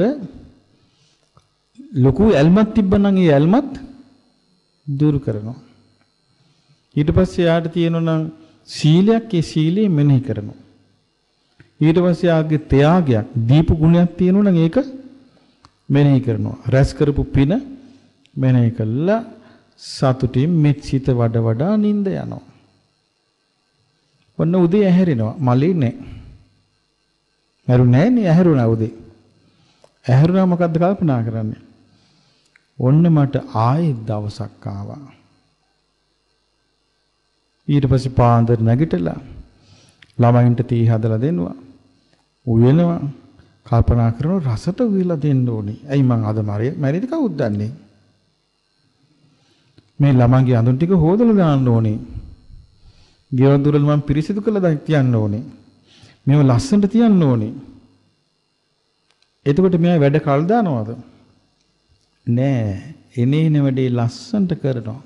ලොකු ඇල්මක් තිබ්බනම් ඒ ඇල්මත් දුරු කරනවා. ඊට පස්සේ යාට තියෙනවා සීලයක්, ඒ සීලය මෙනෙහි කරනවා. ඊට පස්සේ ආගේ ත්‍යාගයක්, දීප ගුණයක් තියෙනවා නම් ඒක මෙනෙහි කරනවා. රැස් කරපු පින මෙනෙහි කළා සතුටින් මෙත් සිත වඩ වඩා නිින්ද යනවා. ඔන්න උදේ ඇහැරෙනවා. මලේ නැහැ. ඇහැරුණේ නැහැ නේ ඇහැරුණා උදේ. ඇහැරුණා මොකද්ද කල්පනා කරන්නේ? ඔන්න මට ආයෙත් දවසක් ආවා. ඊට පස්සේ පාන්දර නැගිටලා ළමයින්ට තී හදලා දෙනවා. උයනවා. කල්පනා කරනවා රසට උයලා දෙන්න ඕනේ. ඇයි මං අද මරේ මැරිද කවුද දන්නේ? මේ ළමන්ගේ අඳුන් ටික හොදලා දාන්න ඕනේ. ගෙවල් දොරවල් මම පිරිසිදු කරලා තියන්න ඕනේ. මේව ලස්සනට තියන්න ඕනේ. එතකොට මෙයා වැඩ කල් දානවද? නෑ. එනේන වැඩේ ලස්සනට කරනවා.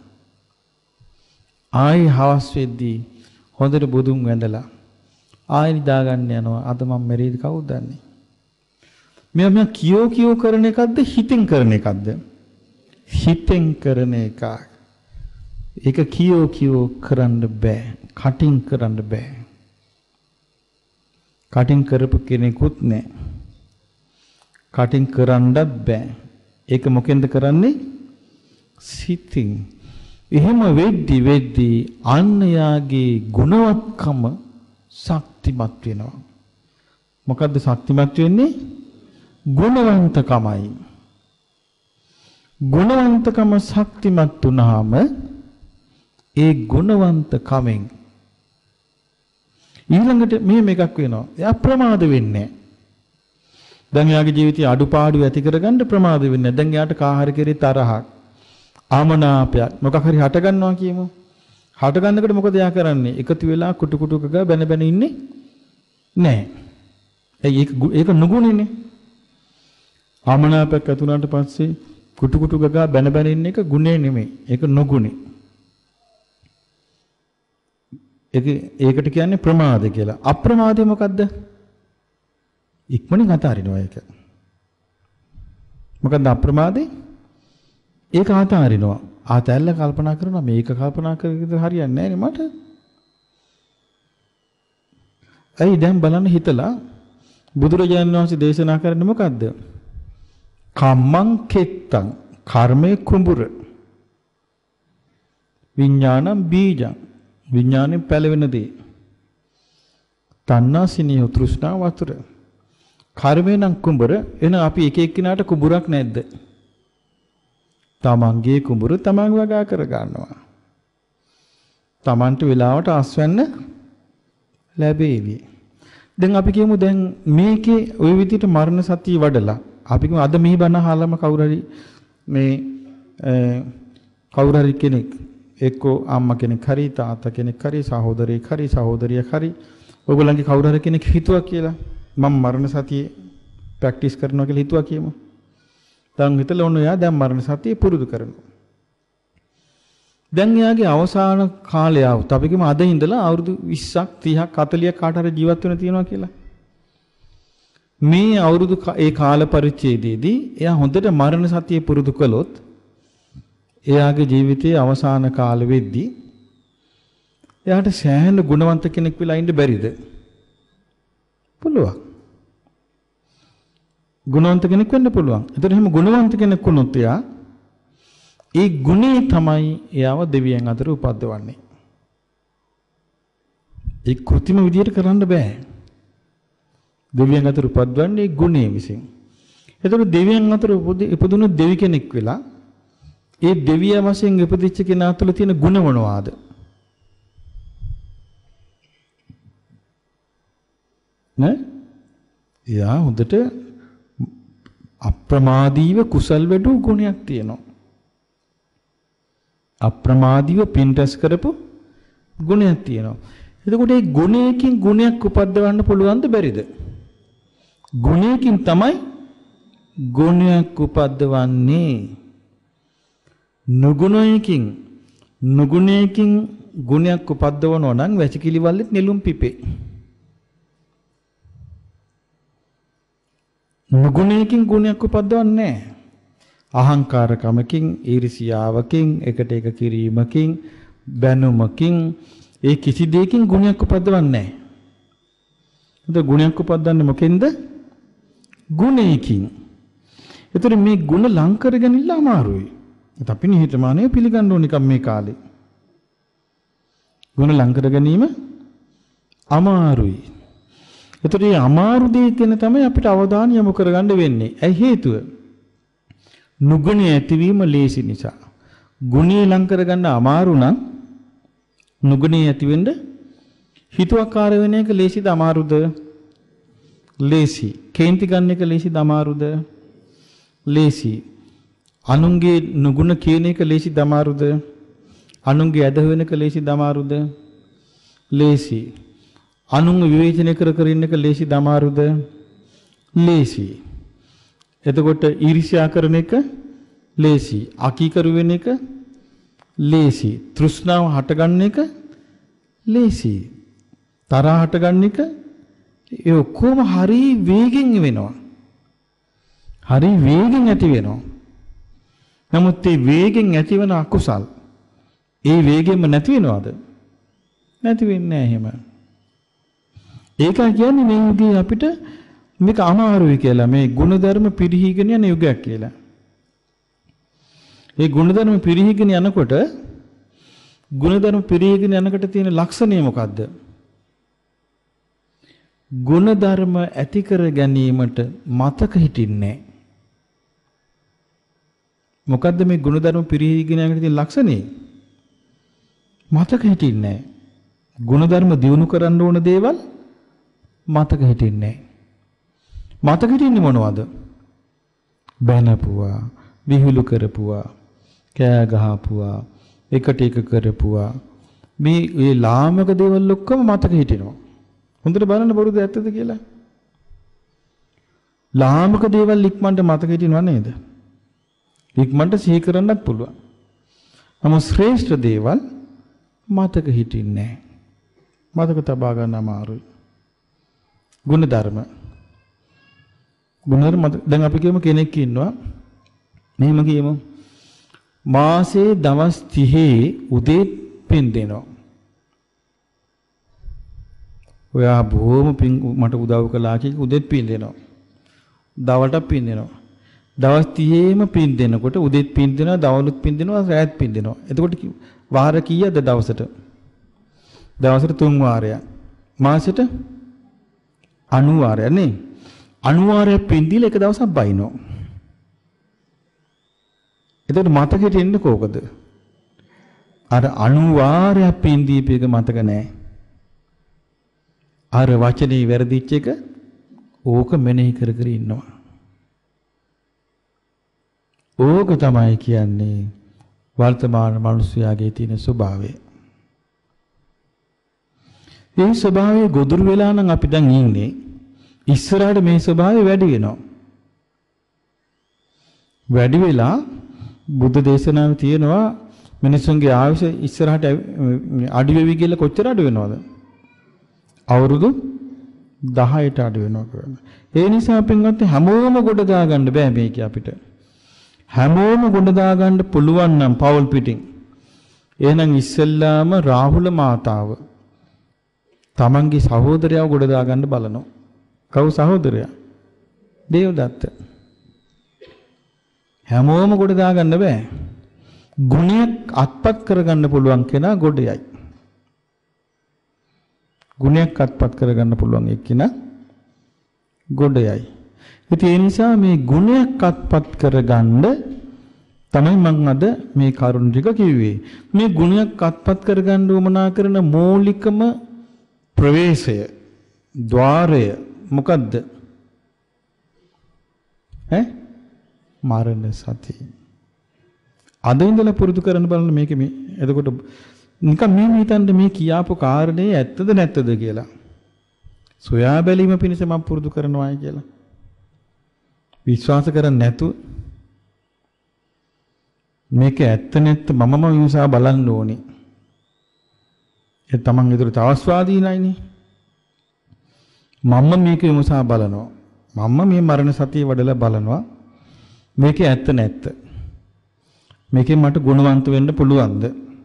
ආයි හවස් වෙද්දී හොඳට බුදුන් වැඳලා ආයි නිදා ගන්න යනවා. අද මම මැරෙයිද කවුද දන්නේ? මෙයා මෙයා කියෝ කියෝ කරන එකක්ද හිතෙන් කරන එකක්ද? හිතෙන් කරන එකක්. ඒක කියෝ කියෝ කරන්න බෑ. කටින් කරන්න බෑ. කටින් කරපු කෙනෙකුත් නෑ. කටින් කරන්නත් බෑ. ඒක මොකෙන්ද කරන්නේ? සිතින්. එහෙම වෙද්දි වෙද්දි අන්‍යයාගේ ගුණවත්කම ශක්තිමත් වෙනවා. මොකද්ද ශක්තිමත් වෙන්නේ? ගුණවන්තකමයි. ගුණවන්තකම ශක්තිමත් වුණාම ඒ ගුණවන්තකමෙන් ඊළඟට මෙහෙම එකක් වෙනවා. එයා ප්‍රමාද වෙන්නේ නැහැ. දැන් එයාගේ ජීවිතයේ අඩුපාඩු ඇති කරගන්න ප්‍රමාද වෙන්නේ නැහැ. දැන් එයාට කාහාර කෙරේ තරහක්, ආමනාපයක් මොකක් හරි හට ගන්නවා කියමු. හට ගන්නකොට මොකද එයා කරන්නේ? එකතු වෙලා කුටු කුටු ගා බැන බැන ඉන්නේ නැහැ. ඒක ඒක නුගුණනේ. ආමනාපයක් ඇති වුණාට පස්සේ කුටු කුටු ගා බැන බැන ඉන්න එක ගුණේ නෙමෙයි. ඒක නුගුණේ. ඒක ඒකට කියන්නේ ප්‍රමාද කියලා. අප්‍රමාදය මොකද්ද? ඉක්මනින් අතාරිනවා ඒක. මොකද්ද අප්‍රමාදේ? ඒක අතාරිනවා. ආතැල්ල කල්පනා කරනවා මේක කල්පනා කරගෙන හරියන්නේ නැහැ නේ මට. ඇයි දැන් බලන්න හිතලා බුදුරජාණන් වහන්සේ දේශනා කරන්නේ මොකද්ද? කම්මං කෙත්තං කර්මේ කුඹුර. විඥානම් බීජං විඥානේ පැලවෙන දේ. තණ්හාසිනිය තෘෂ්ණා වතුර. කර්මේ නම් කුඹුර. එන අපි එක එක්කිනාට කුඹුරක් නැද්ද? තමන්ගේ කුඹුර තමන් වගා කර ගන්නවා. තමන්ට වෙලාවට අස්වැන්න ලැබේවි. දැන් අපි කියමු දැන් මේකේ ওই විදිහට මරණ සතිය වඩලා අපි කියමු අද මේ බණ අහලම කවුරු හරි මේ කවුරු හරි කෙනෙක් එක්කෝ අම්මා කෙනෙක් හරි තාත්තා කෙනෙක් හරි සහෝදරයෙක් හරි සහෝදරියක් හරි ඔයගොල්ලන්ගේ කවුරු හරි කෙනෙක් හිතුවා කියලා මම මරණ සතියේ ප්‍රැක්ටිස් කරනවා කියලා හිතුවා කියමු. දැන් හිතලා ඔන්න එයා දැන් මරණ සතිය පුරුදු කරනවා. දැන් එයාගේ අවසාන කාලය આવුත් අපි කියමු අද ඉඳලා අවුරුදු විස්සක් තිහක් හතළිහක් කාට හරි ජීවත් වෙන්න තියෙනවා කියලා. මේ අවුරුදු ඒ කාල පරිච්ඡේදයේදී එයා හොඳට මරණ සතිය පුරුදු කළොත් එයාගේ ජීවිතයේ අවසාන කාල වෙද්දී එයාට සෑහෙන ගුණවන්ත කෙනෙක් වෙලා ඉන්න බැරිද? පුළුවන්. ගුණවන්ත කෙනෙක් වෙන්න පුළුවන්. ඒතර එහෙම ගුණවන්ත කෙනෙක් වුණොත් එයා ඒ ගුණේ තමයි එයාව දෙවියන් අතර උපද්දවන්නේ. ඒ කෘත්‍රිම විදියට කරන්න බෑ. දෙවියන් අතර උපද්දවන්නේ ගුණේ විසින්. ඒතර දෙවියන් අතර උපදුණු දෙවි කෙනෙක් වෙලා ඒ දෙවියා වශයෙන් ඉපදිච්ච කෙනා තුළ තියෙන ගුණ මොනවාද? නේ? එයා හොඳට අප්‍රමාදීව කුසල් වැඩු ගුණයක් තියෙනවා. අප්‍රමාදීව පින් රැස් කරපු ගුණයක් තියෙනවා. එතකොට මේ ගුණයකින් ගුණයක් උපද්දවන්න පුළුවන්ද බැරිද? ගුණයකින් තමයි ගුණයක් උපද්දවන්නේ. නුගුණයකින් නුගුණයකින් ගුණයක් උපද්දවනවා නම් වැසිකිලි වලෙත් නෙළුම් පිපේ. නුගුණයකින් ගුණයක් උපද්දවන්නේ නැහැ. අහංකාරකමකින්, ඊර්ෂියාවකින්, එකට එක කිරීමකින්, බැනුමකින්, ඒ කිසි දෙයකින් ගුණයක් උපද්දවන්නේ නැහැ. එතකොට ගුණයක් උපද්දන්නේ මොකෙන්ද? ගුණයකින්. ඒතර මේ ගුණ ලං කරගෙන ඉන්න අමාරුයි. ඒත් අපි නිහතමානීව පිළිගන්න ඕන එකක් මේ කාලේ. ගුණ ලං කර ගැනීම අමාරුයි. ඒතර මේ අමාරු දේ ගැන තමයි අපිට අවධානය යොමු කරගන්න වෙන්නේ. ඇයි හේතුව? නුගුණය ඇතිවීම ලේසි නිසා. ගුණය ලං කරගන්න අමාරු නම් නුගුණය ඇතිවෙන්න හිතුවක්කාර වෙන එක ලේසිද අමාරුද? ලේසි. කේන්ති ගන්න එක ලේසිද අමාරුද? ලේසි. අනුන්ගේ නුගුණ කියන එක ලේසිද අමාරුද? අනුන්ගේ ඇද වෙන එක ලේසිද අමාරුද? ලේසි. අනුන්ව විවේචනය කර කර ඉන්න එක ලේසිද අමාරුද? ලේසි. එතකොට ඊර්ෂ්‍යා කරන එක ලේසි. අකීකරු වෙන එක ලේසි. තෘෂ්ණාව හටගන්න එක ලේසි. තරහ හටගන්න එක ඒ ඔක්කොම හරි වේගෙන් වෙනවා. හරි වේගෙන් ඇති වෙනවා. නමුත් මේ වේගෙන් ඇතිවන අකුසල් ඒ වේගෙන්ම නැති වෙනවද? නැති වෙන්නේ නැහැ එහෙම. ඒක කියන්නේ මේ යුගයේ අපිට මේක අමාරුයි කියලා මේ ගුණධර්ම පිරිහීගෙන යන යුගයක් කියලා. ඒ ගුණධර්ම පිරිහීගෙන යනකොට ගුණධර්ම පිරිහීගෙන යනකොට තියෙන ලක්ෂණය මොකද්ද? ගුණධර්ම ඇති කර ගැනීමට මතක හිටින්නේ නැහැ. මොකද්ද මේ ගුණධර්ම පිරිහීගෙන යනකොට තියෙන ලක්ෂණය? මතක හිටින්නේ නැහැ. ගුණධර්ම දියුණු කරන්න ඕන දේවල් මතක හිටින්නේ නැහැ. මතක හිටින්නේ මොනවද? බැනපුවා, විහිළු කරපුවා, කෑ ගහපුවා, එකට එක කරපුවා. මේ මේ ලාමක දේවල් ඔක්කොම මතක හිටිනවා. හොඳට බලන්න බොරුද ඇත්තද කියලා. ලාමක දේවල් ඉක්මනට මතක හිටිනව නේද? ඉක්මනට සිහි කරන්නත් පුළුවන්. නමුත් ශ්‍රේෂ්ඨ දේවල් මතක හිටින්නේ නැහැ. මතක තබා ගන්න අමාරුයි. ගුණධර්ම. ගුණධර්ම දැන් අපි කියමු කෙනෙක් ඉන්නවා. මෙහෙම කියමු. මාසේ දවස් තිහේ උදේ පින් දෙනවා. ඔයා බොහොම පින් මට උදව් කළා කියලා උදේත් පින් දෙනවා. දවල්ට පින් දෙනවා. දවස් තිහේම පින් දෙනකොට උදේත් පින් දෙනවා, දවල්ුත් පින් දෙනවා, රාත්‍රිත් පින් දෙනවා. එතකොට වාර කීයද දවසට? දවසට තුන් වාරයක්. මාසෙට අනූ වාරයක් නේ. අනූ වාරයක් පින් දීලා එක දවසක් බයිනෝ. එතකොට මතකෙට එන්නේ කොහොමද? අර අනූ වාරයක් පින් දීපේක මතක නැහැ. අර වචනේ වැරදිච්ච එක ඕක මෙනෙහි කර කර ඉන්නවා. ඕක තමයි කියන්නේ වර්තමාන මිනිස්යාගේ තියෙන ස්වභාවය. මේ ස්වභාවය ගොදුරු වෙලා නම් අපි දැන් ඉන්නේ. ඉස්සරහට මේ ස්වභාවය වැඩි වෙනවා. වැඩි වෙලා බුද්ධ දේශනාවේ තියෙනවා මිනිසුන්ගේ ආයුෂ ඉස්සරහට අඩු වෙවි කියලා කොච්චර අඩු වෙනවද? අවුරුදු දහයට අඩු වෙනවා කියන්නේ. ඒ නිසා පින්වත් හැමෝම ගොඩ දා ගන්න බෑ මේක අපිට. හැමෝම ගොඩ දා ගන්න පුළුවන් නම් පවුල් පිටින්. එහෙනම් ඉස්සෙල්ලාම රාහුල මාතාව තමන්ගේ සහෝදරයව ගොඩ දා ගන්න බලනවා. කවු සහෝදරයා? දේවදත්ත. හැමෝම ගොඩ දා ගන්න බෑ. ගුණයක් අත්පත් කරගන්න පුළුවන් කෙනා ගොඩයයි. ගුණයක් අත්පත් කරගන්න පුළුවන් එක්කිනා ගොඩයයි. ඉතින් ඒ නිසා මේ ගුණයක් අත්පත් කරගන්න තමයි මම අද මේ කරුණ ටික කිව්වේ. මේ ගුණයක් අත්පත් කරගන්න උවමනා කරන මූලිකම ප්‍රවේශය, ద్వාරය මොකද්ද? ඈ මරණ සතිය. අද ඉඳලා පුරුදු කරන්න බලන්න මේක මේ. එතකොට නිකන් මේ හිතන්නේ මේ කියාපු කාරණේ ඇත්තද නැත්තද කියලා. සොයා බැලීම පිණිස මම පුරුදු කරනවායි කියලා. විශ්වාස කරන්නේ නැතු මේක ඇත්ත නැත්ත මමම විමසා බලන්න ඕනේ. ඒ තමන් ඉදිරියට අවස්වාදී නැයිනේ. මම මේක විමසා බලනවා. මම මේ මරණ සතිය වඩලා බලනවා. මේක ඇත්ත නැත්ත. මේකෙන් මට ගුණවන්ත වෙන්න පුළුවන්ද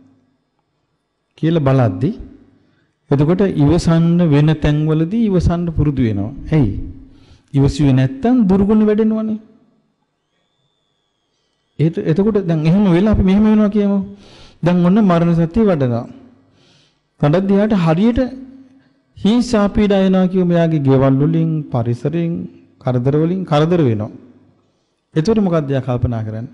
කියලා බලද්දි එතකොට ඉවසන්න වෙන තැන්වලදී ඉවසන්න පුරුදු වෙනවා. ඇයි? ඉවසුවේ නැත්තම් දුර්ගුණ වැඩෙනවනේ. ඒත් එතකොට දැන් එහෙම වෙලා අපි මෙහෙම වෙනවා කියමු. දැන් ඔන්න මරණ සතිය වඩනවා. කඩද්දියාට හරියට හිංසා පීඩා එනවා කියමු. එයාගේ ගෙවල් වලින්, පරිසරයෙන්, කරදර වලින් කරදර වෙනවා. එතකොට මොකක්ද එයා කල්පනා කරන්නේ?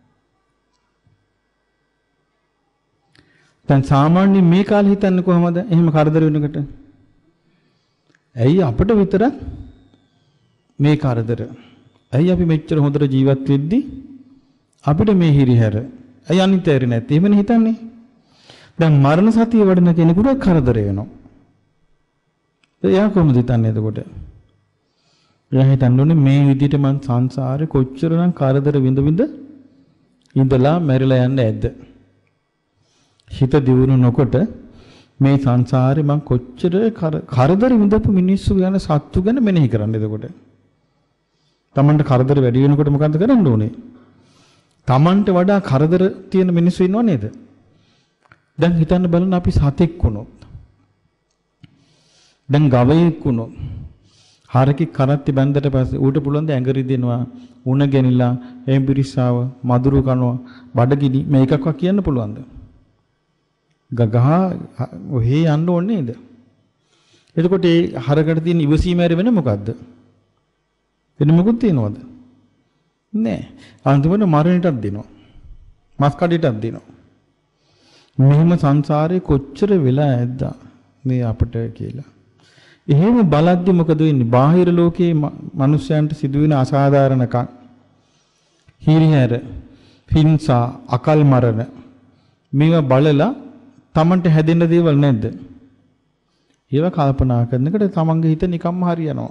දැන් සාමාන්‍ය මේ කාලේ හිතන්නේ කොහමද? එහෙම කරදර වෙනකොට. ඇයි අපිට විතරක් මේ කරදර? ඇයි අපි මෙච්චර හොඳට ජීවත් වෙද්දි අපිට මේ හිරිහැර? ඇයි අනිත් ඇරි නැත්තේ? එහෙමනේ හිතන්නේ. දැන් මරණ සතිය වඩන කෙනෙකුට කරදර වෙනවා. එයා කොහොමද හිතන්නේ එතකොට? එයා හිතන්නේ මේ විදිහට මං සංසාරේ කොච්චරනම් කරදර විඳ විඳ ඉඳලා මැරිලා යන්නේ ඇද්ද? හිත දියුණු නොකොට මේ සංසාරේ මං කොච්චර කරදර විඳපු මිනිස්සු ගැන සත්තු ගැන මෙනෙහි කරන්න. එතකොට Tamanට කරදර වැඩි වෙනකොට මොකද්ද කරන්න ඕනේ? Tamanට වඩා කරදර තියෙන මිනිස්සු ඉන්නව නේද? දැන් හිතන්න බලන්න අපි සතෙක් වුණොත්, දැන් ගවයෙක් වුණොත්, හරකි කරත්ති බැන්දට පස්සේ ඌට පුළුවන් ද ඇඟරි දෙනවා, උණ ගෙනිලා, එම්බිරිස්සාව, මදුරු කනවා, බඩගිනි මේකක්වත් කියන්න පුළුවන්ද? ගගහ ඔහේ යන්න ඕනේ නේද? එතකොට ඒ හරකට තියෙන ඉවසීම ඇර වෙන මොකද්ද? වෙන මොකුත් තියනවද? නෑ. අන්තිමට මරණයටත් දෙනවා. මස් කඩේටත් දෙනවා. මෙහෙම සංසාරේ කොච්චර වෙලා ඇද්ද මේ අපිට කියලා. එහෙම බලද්දි මොකද වෙන්නේ? බාහිර ලෝකයේ මිනිස්යන්ට සිදුවෙන අසාධාරණකම්, හිරිහැර, හිංසා, අකල් මරණ මේවා බලලා Tamanට හැදෙන්න දේවල් නැද්ද? ඒවා කල්පනා කරනකොට තමන්ගේ හිත නිකම්ම හරියනවා.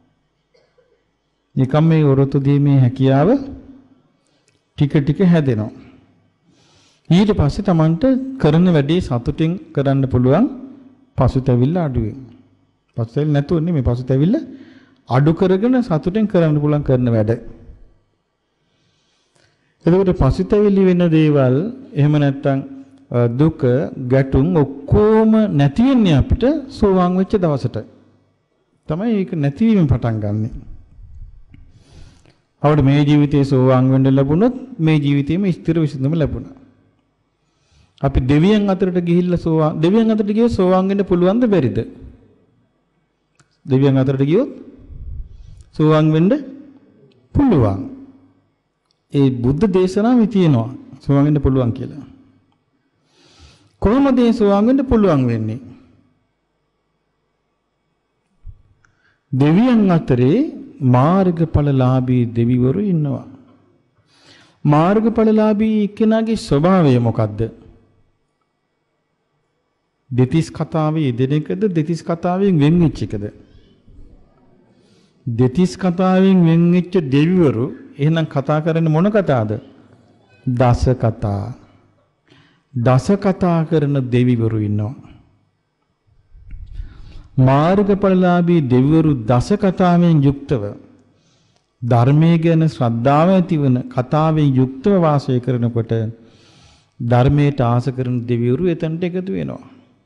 නිකම් මේ වරොත්තු දීමේ හැකියාව ටික ටික හැදෙනවා. ඊට පස්සේ තමන්ට කරන වැඩේ සතුටින් කරන්න පුළුවන්, පසුතැවිල්ල අඩු වෙනවා. පසුතැවිල්ල නැතුව නෙමෙයි, පසුතැවිල්ල අඩු කරගෙන සතුටින් කරන්න පුළුවන් කරන වැඩ. එතකොට පසුතැවිලි වෙන දේවල් එහෙම නැත්තම් දුක, ගැටුම් ඔක්කොම නැති වෙන්නේ අපිට සෝවාන් වෙච්ච දවසට. තමයි ඒක නැතිවීම පටන් ගන්නෙ. අපිට මේ ජීවිතයේ සෝවාන් වෙන්න ලැබුණොත් මේ ජීවිතේම ස්ථිර විසඳුම ලැබුණා. අපි දෙවියන් අතරට ගිහිල්ලා සෝවාන් දෙවියන් අතරට ගියොත් සෝවාන් වෙන්න පුළුවන්ද බැරිද? දෙවියන් අතරට ගියොත් සෝවාන් වෙන්න පුළුවන්. ඒ බුද්ධ දේශනාවේ තියෙනවා සෝවාන් වෙන්න පුළුවන් කියලා. කොහොමද ඒ සෝවාන් වෙන්න පුළුවන් වෙන්නේ? දෙවියන් අතරේ මාර්ගඵලලාභී දෙවිවරු ඉන්නවා. මාර්ගඵලලාභී කෙනාගේ ස්වභාවය මොකද්ද? දෙතිස් කතාවේ යෙදෙන එකද, දෙතිස් කතාවෙන් වෙන් වෙච්ච එකද? දෙතිස් කතාවෙන් වෙන් වෙච්ච දෙවිවරු එහෙනම් කතා කරන්නේ මොන කතාවද? දස කතා. දස කතා කරන දෙවිවරු ඉන්නවා. මාර්ගඵලලාභී දෙවිවරු දස කතාවෙන් යුක්තව ධර්මයේ ගැන ශ්‍රද්ධාව ඇතිවන කතාවෙන් යුක්තව වාසය කරනකොට ධර්මයට ආස කරන දෙවිවරු එතනට එකතු වෙනවා.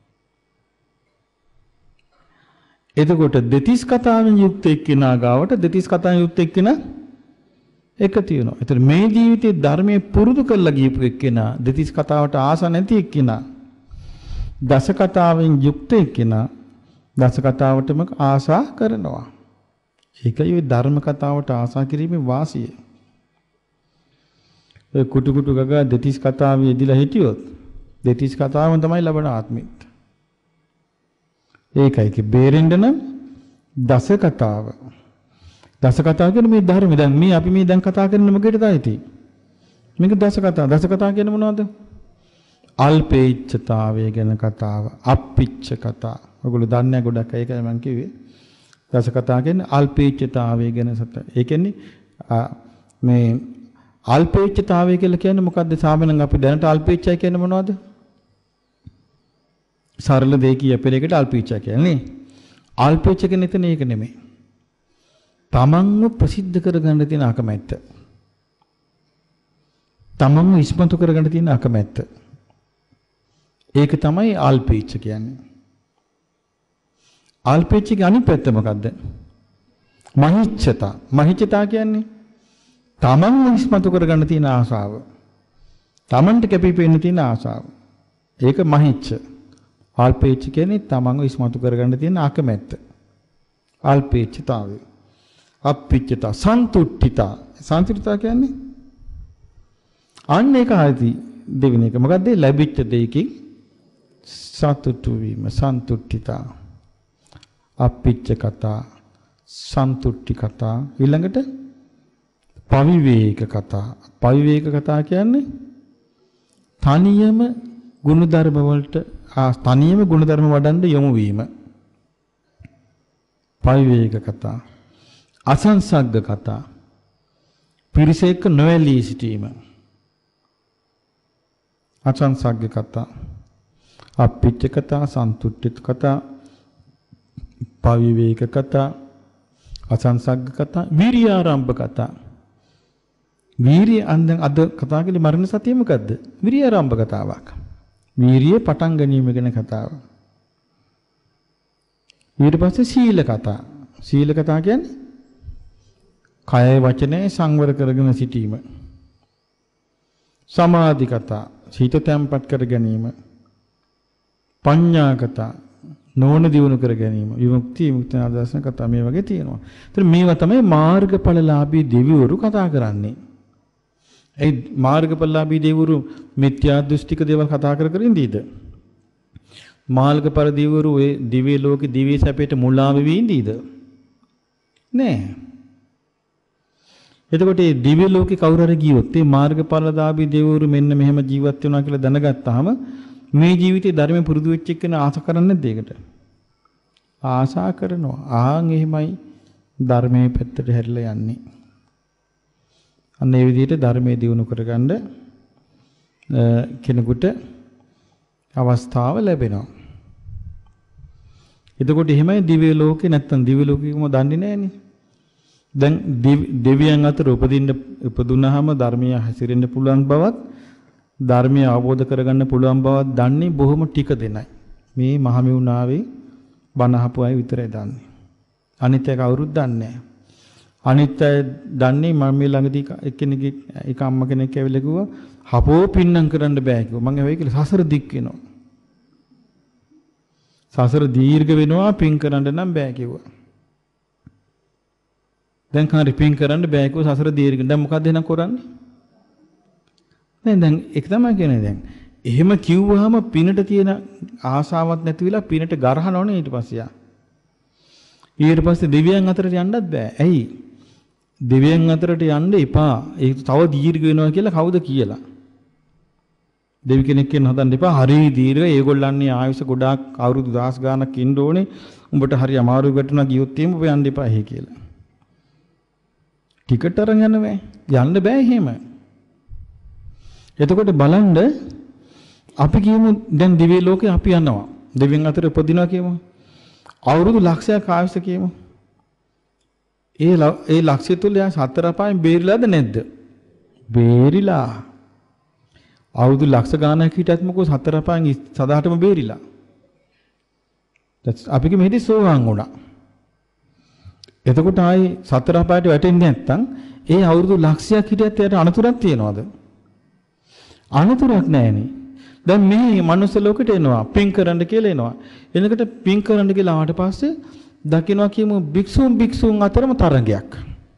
එතකොට දෙතිස් කතාවෙන් යුක්ත එක්කිනා ගාවට දෙතිස් කතාවෙන් යුක්ත එක්කිනා එකතු වෙනවා. ඒතර මේ ජීවිතේ ධර්මයේ පුරුදු කරලා ගියපු එක්කිනා, දෙතිස් කතාවට ආස නැති එක්කිනා, දස කතාවෙන් යුක්ත එක්කිනා දස කතාවටම ආසා කරනවා. ඒකයි ওই ධර්ම කතාවට ආසා කිරීමේ වාසිය. ඒ කුටු කුටු ගගා දෙතිස් කතාවේ යෙදিলা හිටියොත් දෙතිස් කතාවම තමයි ලබන ආත්මෙත්. ඒකයි කි බේරෙන්න නම් දස කතාව. දස කතාව කියන්නේ මේ ධර්ම. දැන් මේ අපි මේ දැන් කතා කරන මොකේද තියෙන්නේ? මේක දස කතාව. දස කතාව කියන්නේ මොනවද? අල්පේච්ඡතාවය ගැන කතාව, අප්පිච්ඡ කතාව. ඔයගොල්ලෝ දන්නේ ගොඩක් අය. ඒකයි මම කිව්වේ. දස කතාව කියන්නේ අල්පේච්ඡතාවය ගැන සත. ඒ කියන්නේ මේ අල්පේච්ඡතාවය කියලා කියන්නේ මොකද්ද? සාමාන්‍යයෙන් අපි දැනට අල්පේච්ඡය කියන්නේ මොනවද? සරල දෙය කියපෙන එකට අල්පේච්ඡය කියන්නේ. අල්පේච්ඡ කියන්නේ එතන ඒක නෙමෙයි. තමන්ව ප්‍රසිද්ධ කරගන්න තියෙන අකමැත්ත. තමන්ව ඉස්මතු කරගන්න තියෙන අකමැත්ත. ඒක තමයි අල්පේච්ඡ කියන්නේ. අල්පේච්ඡගේ අනිත් පැත්ත මොකද්ද? මහිච්ඡතා. මහිච්ඡතා කියන්නේ තමන්ව ඉස්මතු කරගන්න තියෙන ආශාව. තමන්ට කැපිපෙන්න තියෙන ආශාව. ඒක මහිච්ඡ. අල්පේච්ඡ කියන්නේ තමන්ව ඉස්මතු කරගන්න තියෙන අකමැත්ත. අල්පේච්ඡතාවය. අප්පිච්ඡතා, සන්තුට්ඨිතා. සන්තුට්ඨිතා කියන්නේ අන්න ඒක ආදී දෙවෙනි එක. මොකද්ද? ලැබිච්ච දෙයකින් සතුටු වීම, සන්තුට්ඨිතා. අප්පිච්ඡ කතා, සන්තුට්ඨි කතා. ඊළඟට පවිවේක කතා. පවිවේක කතා කියන්නේ තනියම ගුණධර්ම වලට තනියම ගුණධර්ම වඩන්න යොමු වීම. පවිවේක කතා. අසංසග්ග කතා. පිරිස එක්ක නොඇලී සිටීම. අසංසග්ග කතා. අප්පිච්ඡ කතා, සන්තුට්ඨිත කතා, පවිවේක කතා, අසංසග්ග කතා, විරියාරම්භ කතා. වීරිය අන්දන් අද කතා කළේ මරණ සතිය මොකද්ද? විරියාරම්භ කතාවක්. වීරිය පටන් ගැනීම ගැන කතාව. ඊට පස්සේ සීල කතා. සීල කතා කියන්නේ කය වචනේ සංවර කරගෙන සිටීම. සමාධි කතා සිත තැම්පත් කර ගැනීම. පඤ්ඤා කතා නෝන දියුණු කර ගැනීම. විමුක්ති විමුක්ති ආදර්ශන කතා මේ වගේ තියෙනවා. ඒතර මේවා තමයි මාර්ගඵලලාභී දෙවිවරු කතා කරන්නේ. ඒ මාර්ගඵලලාභී දෙවිවරු මිත්‍යා දෘෂ්ටික දේවල් කතා කර කර ඉඳීද? මාර්ගඵල දෙවිවරු ඒ දිව්‍ය ලෝකේ දිව්‍ය සැපයට මුලා වෙවි ඉඳීද? නෑ. එතකොට මේ දිව්‍ය ලෝකේ කවුරු හරි ගියොත් මේ මාර්ගඵලලාභී දෙවිවරු මෙන්න මෙහෙම ජීවත් වෙනවා කියලා දැනගත්තාම මේ ජීවිතේ ධර්මයෙන් පුරුදු වෙච්ච එක්කන ආස කරන්නේ නැද්ද ඒකට? ආසා කරනවා. ආන් එහෙමයි ධර්මයේ පැත්තට හැරිලා යන්නේ. අන්න ඒ විදිහට ධර්මයේ දියුණු කරගන්න කෙනෙකුට අවස්ථාව ලැබෙනවා. එතකොට එහෙමයි දිව්‍ය ලෝකේ නැත්තම් දිව්‍ය ලෝකෙකම දන්නේ නැහනේ. දැන් දෙවියන් අතර උපදින්න උපදුනහම ධර්මීය හැසිරෙන්න පුළුවන් බවත් ධර්මය අවබෝධ කරගන්න පුළුවන් බවත් දන්නේ බොහොම ටික දෙනයි. මේ මහමෙවුනාවේ බණ අහපු අය විතරයි දන්නේ. අනිත් අය කවුරුත් දන්නේ නැහැ. අනිත් අය දන්නේ මම මේ ළඟදී එක්කෙනෙක්ගේ එක අම්මා කෙනෙක් ඇවිල්ලා කිව්වා හපෝ පින්නම් කරන්න බෑ කිව්වා. මම ඇවිත් කියලා සසර දික් වෙනවා. සසර දීර්ඝ වෙනවා පින් කරන්න නම් බෑ කිව්වා. දැන් කාරි පින් කරන්න බෑ කිව්වා සසර දීර්ඝ. දැන් මොකද්ද එහෙනම් කරන්නේ? නෑ දැන් ඒක තමයි කියන්නේ දැන්. එහෙම කිව්වහම පිනට තියෙන ආසාවක් නැති වෙලා පිනට ගරහනවනේ ඊට පස්සේ යා. ඊට පස්සේ දෙවියන් අතරට යන්නත් බෑ. ඇයි? දෙවියන් අතරට යන්න එපා. ඒක තව දීර්ඝ වෙනවා කියලා කවුද කියලා? දෙවි කෙනෙක් කියන හදන්න එපා. හරි දීර්ඝ. ඒගොල්ලන්නේ ආයුෂ ගොඩාක් අවුරුදු දහස් ගාණක් ඉන්න ඕනේ. උඹට හරි අමාරු වැටුණා ගියොත් එහෙම ඔබ යන්න එපා එහෙ කියලා. ටිකට් අරන් යන්න බෑ. යන්න බෑ එහෙම. එතකොට බලන්න අපි කියමු දැන් දිව්‍ය ලෝකේ අපි යනවා. දෙවියන් අතර උපදිනවා කියමු. අවුරුදු ලක්ෂයක් ආයුෂ කියමු. ඒ ඒ ලක්ෂය තුල යා සතර අපායෙන් බේරිලාද නැද්ද? බේරිලා. අවුරුදු ලක්ෂ ගානක් හිටියත් මොකෝ සතර අපායෙන් සදාටම බේරිලා. අපි කියෙ සෝවාන් වුණා. එතකොට ආයි සතර අපායට වැටෙන්නේ නැත්නම් ඒ අවුරුදු ලක්ෂයක් හිටියත් එයාට අනතුරක් තියනවද? අනතුරක් නැහැනේ. දැන් මේ මනුස්ස ලෝකෙට එනවා පින් කරන්න කියලා එනවා. එනකොට පින් කරන්න කියලා ආවට පස්සේ දකින්නවා කියමු භික්ෂුන් භික්ෂුන් අතරම තරගයක්.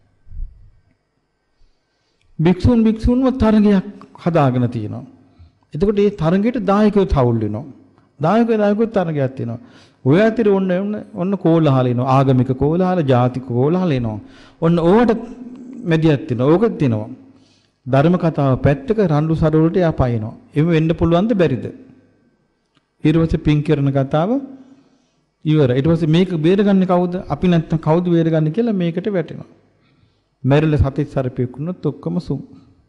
භික්ෂුන් භික්ෂුන්ව තරගයක් හදාගෙන තියෙනවා. එතකොට මේ තරගයට දායකයෝ තවුල් වෙනවා. දායකයෝ දායකයෝ තරගයක් තියෙනවා. ඔය අතර ඔන්න ඔන්න කෝලහල එනවා. ආගමික කෝලහල, ජාතික කෝලහල එනවා. ඔන්න ඕවට මැදිහත් වෙනවා. ඕකත් තියෙනවා. ධර්ම කතාව පැත්තක රණ්ඩු සරවලට යපයිනවා. එහෙම වෙන්න පුළුවන්ද බැරිද? ඊට පස්සේ පින් කරන කතාව ඉවර. ඊට පස්සේ මේක බේරගන්නේ කවුද? අපි නැත්තම් කවුද බේරගන්නේ කියලා මේකට වැටෙනවා. මැරිලා සතෙක් සර්පෙක් වුණොත් ඔක්කොම සුම්.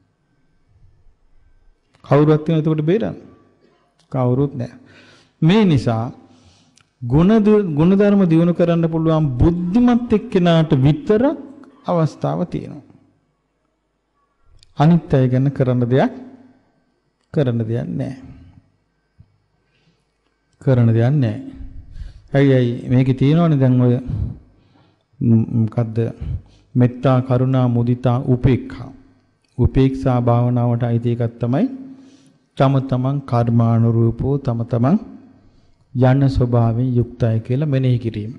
කවුරුත් වෙන එතකොට බේරන්න. කවුරුත් නැහැ. මේ නිසා ගුණ ගුණ ධර්ම දියුණු කරන්න පුළුවන් බුද්ධිමත් එක්කෙනාට විතරක් අවස්ථාව තියෙනවා. අනිත් අය ගැන කරන්න දෙයක් කරන්න දෙයක් නැහැ. කරන්න දෙයක් නැහැ. ඇයි ඇයි මේකේ තියෙනවනේ දැන් ඔය මොකද්ද මෙත්තා කරුණා මුදිතා උපේක්ඛා. උපේක්ෂා භාවනාවට අයිති එකක් තමයි තම තමන් කර්මානුරූපෝ තම තමන් යන ස්වභාවයෙන් යුක්තයි කියලා මෙනෙහි කිරීම.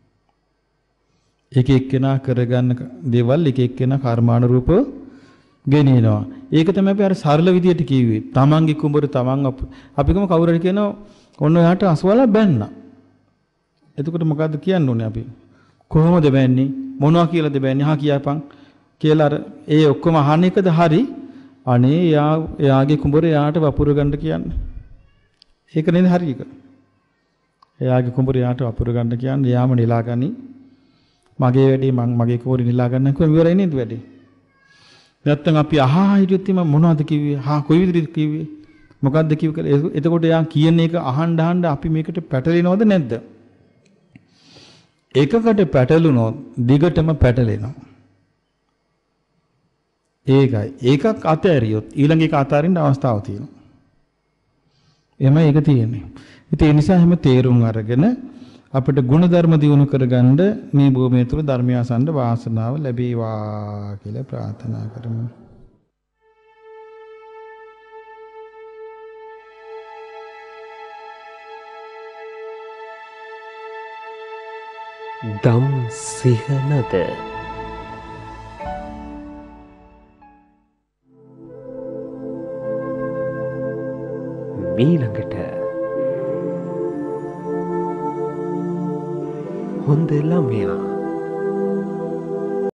එක එක්කෙනා කරගන්න දේවල් එක එක්කෙනා කර්මානුරූපව ගෙනියනවා. ඒක තමයි අපි අර සරල විදියට කිව්වේ. තමන්ගේ කුඹර තමන් අපිකම කවුරු හරි කියනවා ඔන්න ඔයාට අසවලා බැන්නා. එතකොට මොකද්ද කියන්න ඕනේ අපි? කොහොමද බැන්නේ? මොනවා කියලාද බැන්නේ? හා කියපන් කියලා අර ඒ ඔක්කොම අහන එකද හරි? අනේ යා එයාගේ කුඹර එයාට වපුර ගන්න කියන්නේ. ඒක නේද හරි එක? එයාගේ කුඹර එයාට වපුර ගන්න කියන්නේ යාම නිලා ගනි. මගේ වැඩේ මං මගේ කුඹරේ නිලා ගන්න කිව්ව ඉවරයි නේද වැඩේ? නැත්තම් අපි අහා හිටියොත් එම මොනවද කිව්වේ? හා කොයි විදිහට කිව්වේ? මොකද්ද කිව්ව කියලා. එතකොට යා කියන එක අහන්න අහන්න අපි මේකට පැටලෙනවද නැද්ද? එකකට පැටලුනොත් දිගටම පැටලෙනවා. ඒකයි. ඒකක් අතෑරියොත් ඊළඟ එක අතාරින්න අවස්ථාවක් තියෙනවා. එමය ඒක තියෙන්නේ. ඉතින් ඒ නිසා හැම තේරුම් අරගෙන අපිට ගුණධර්ම දියුණු කරගන්න මේ භූමිය තුල ධර්මය අසන්න වාසනාව ලැබේවා කියලා ප්‍රාර්ථනා කරමු. දම් සිහනද මීළඟට හොඳ ළමයා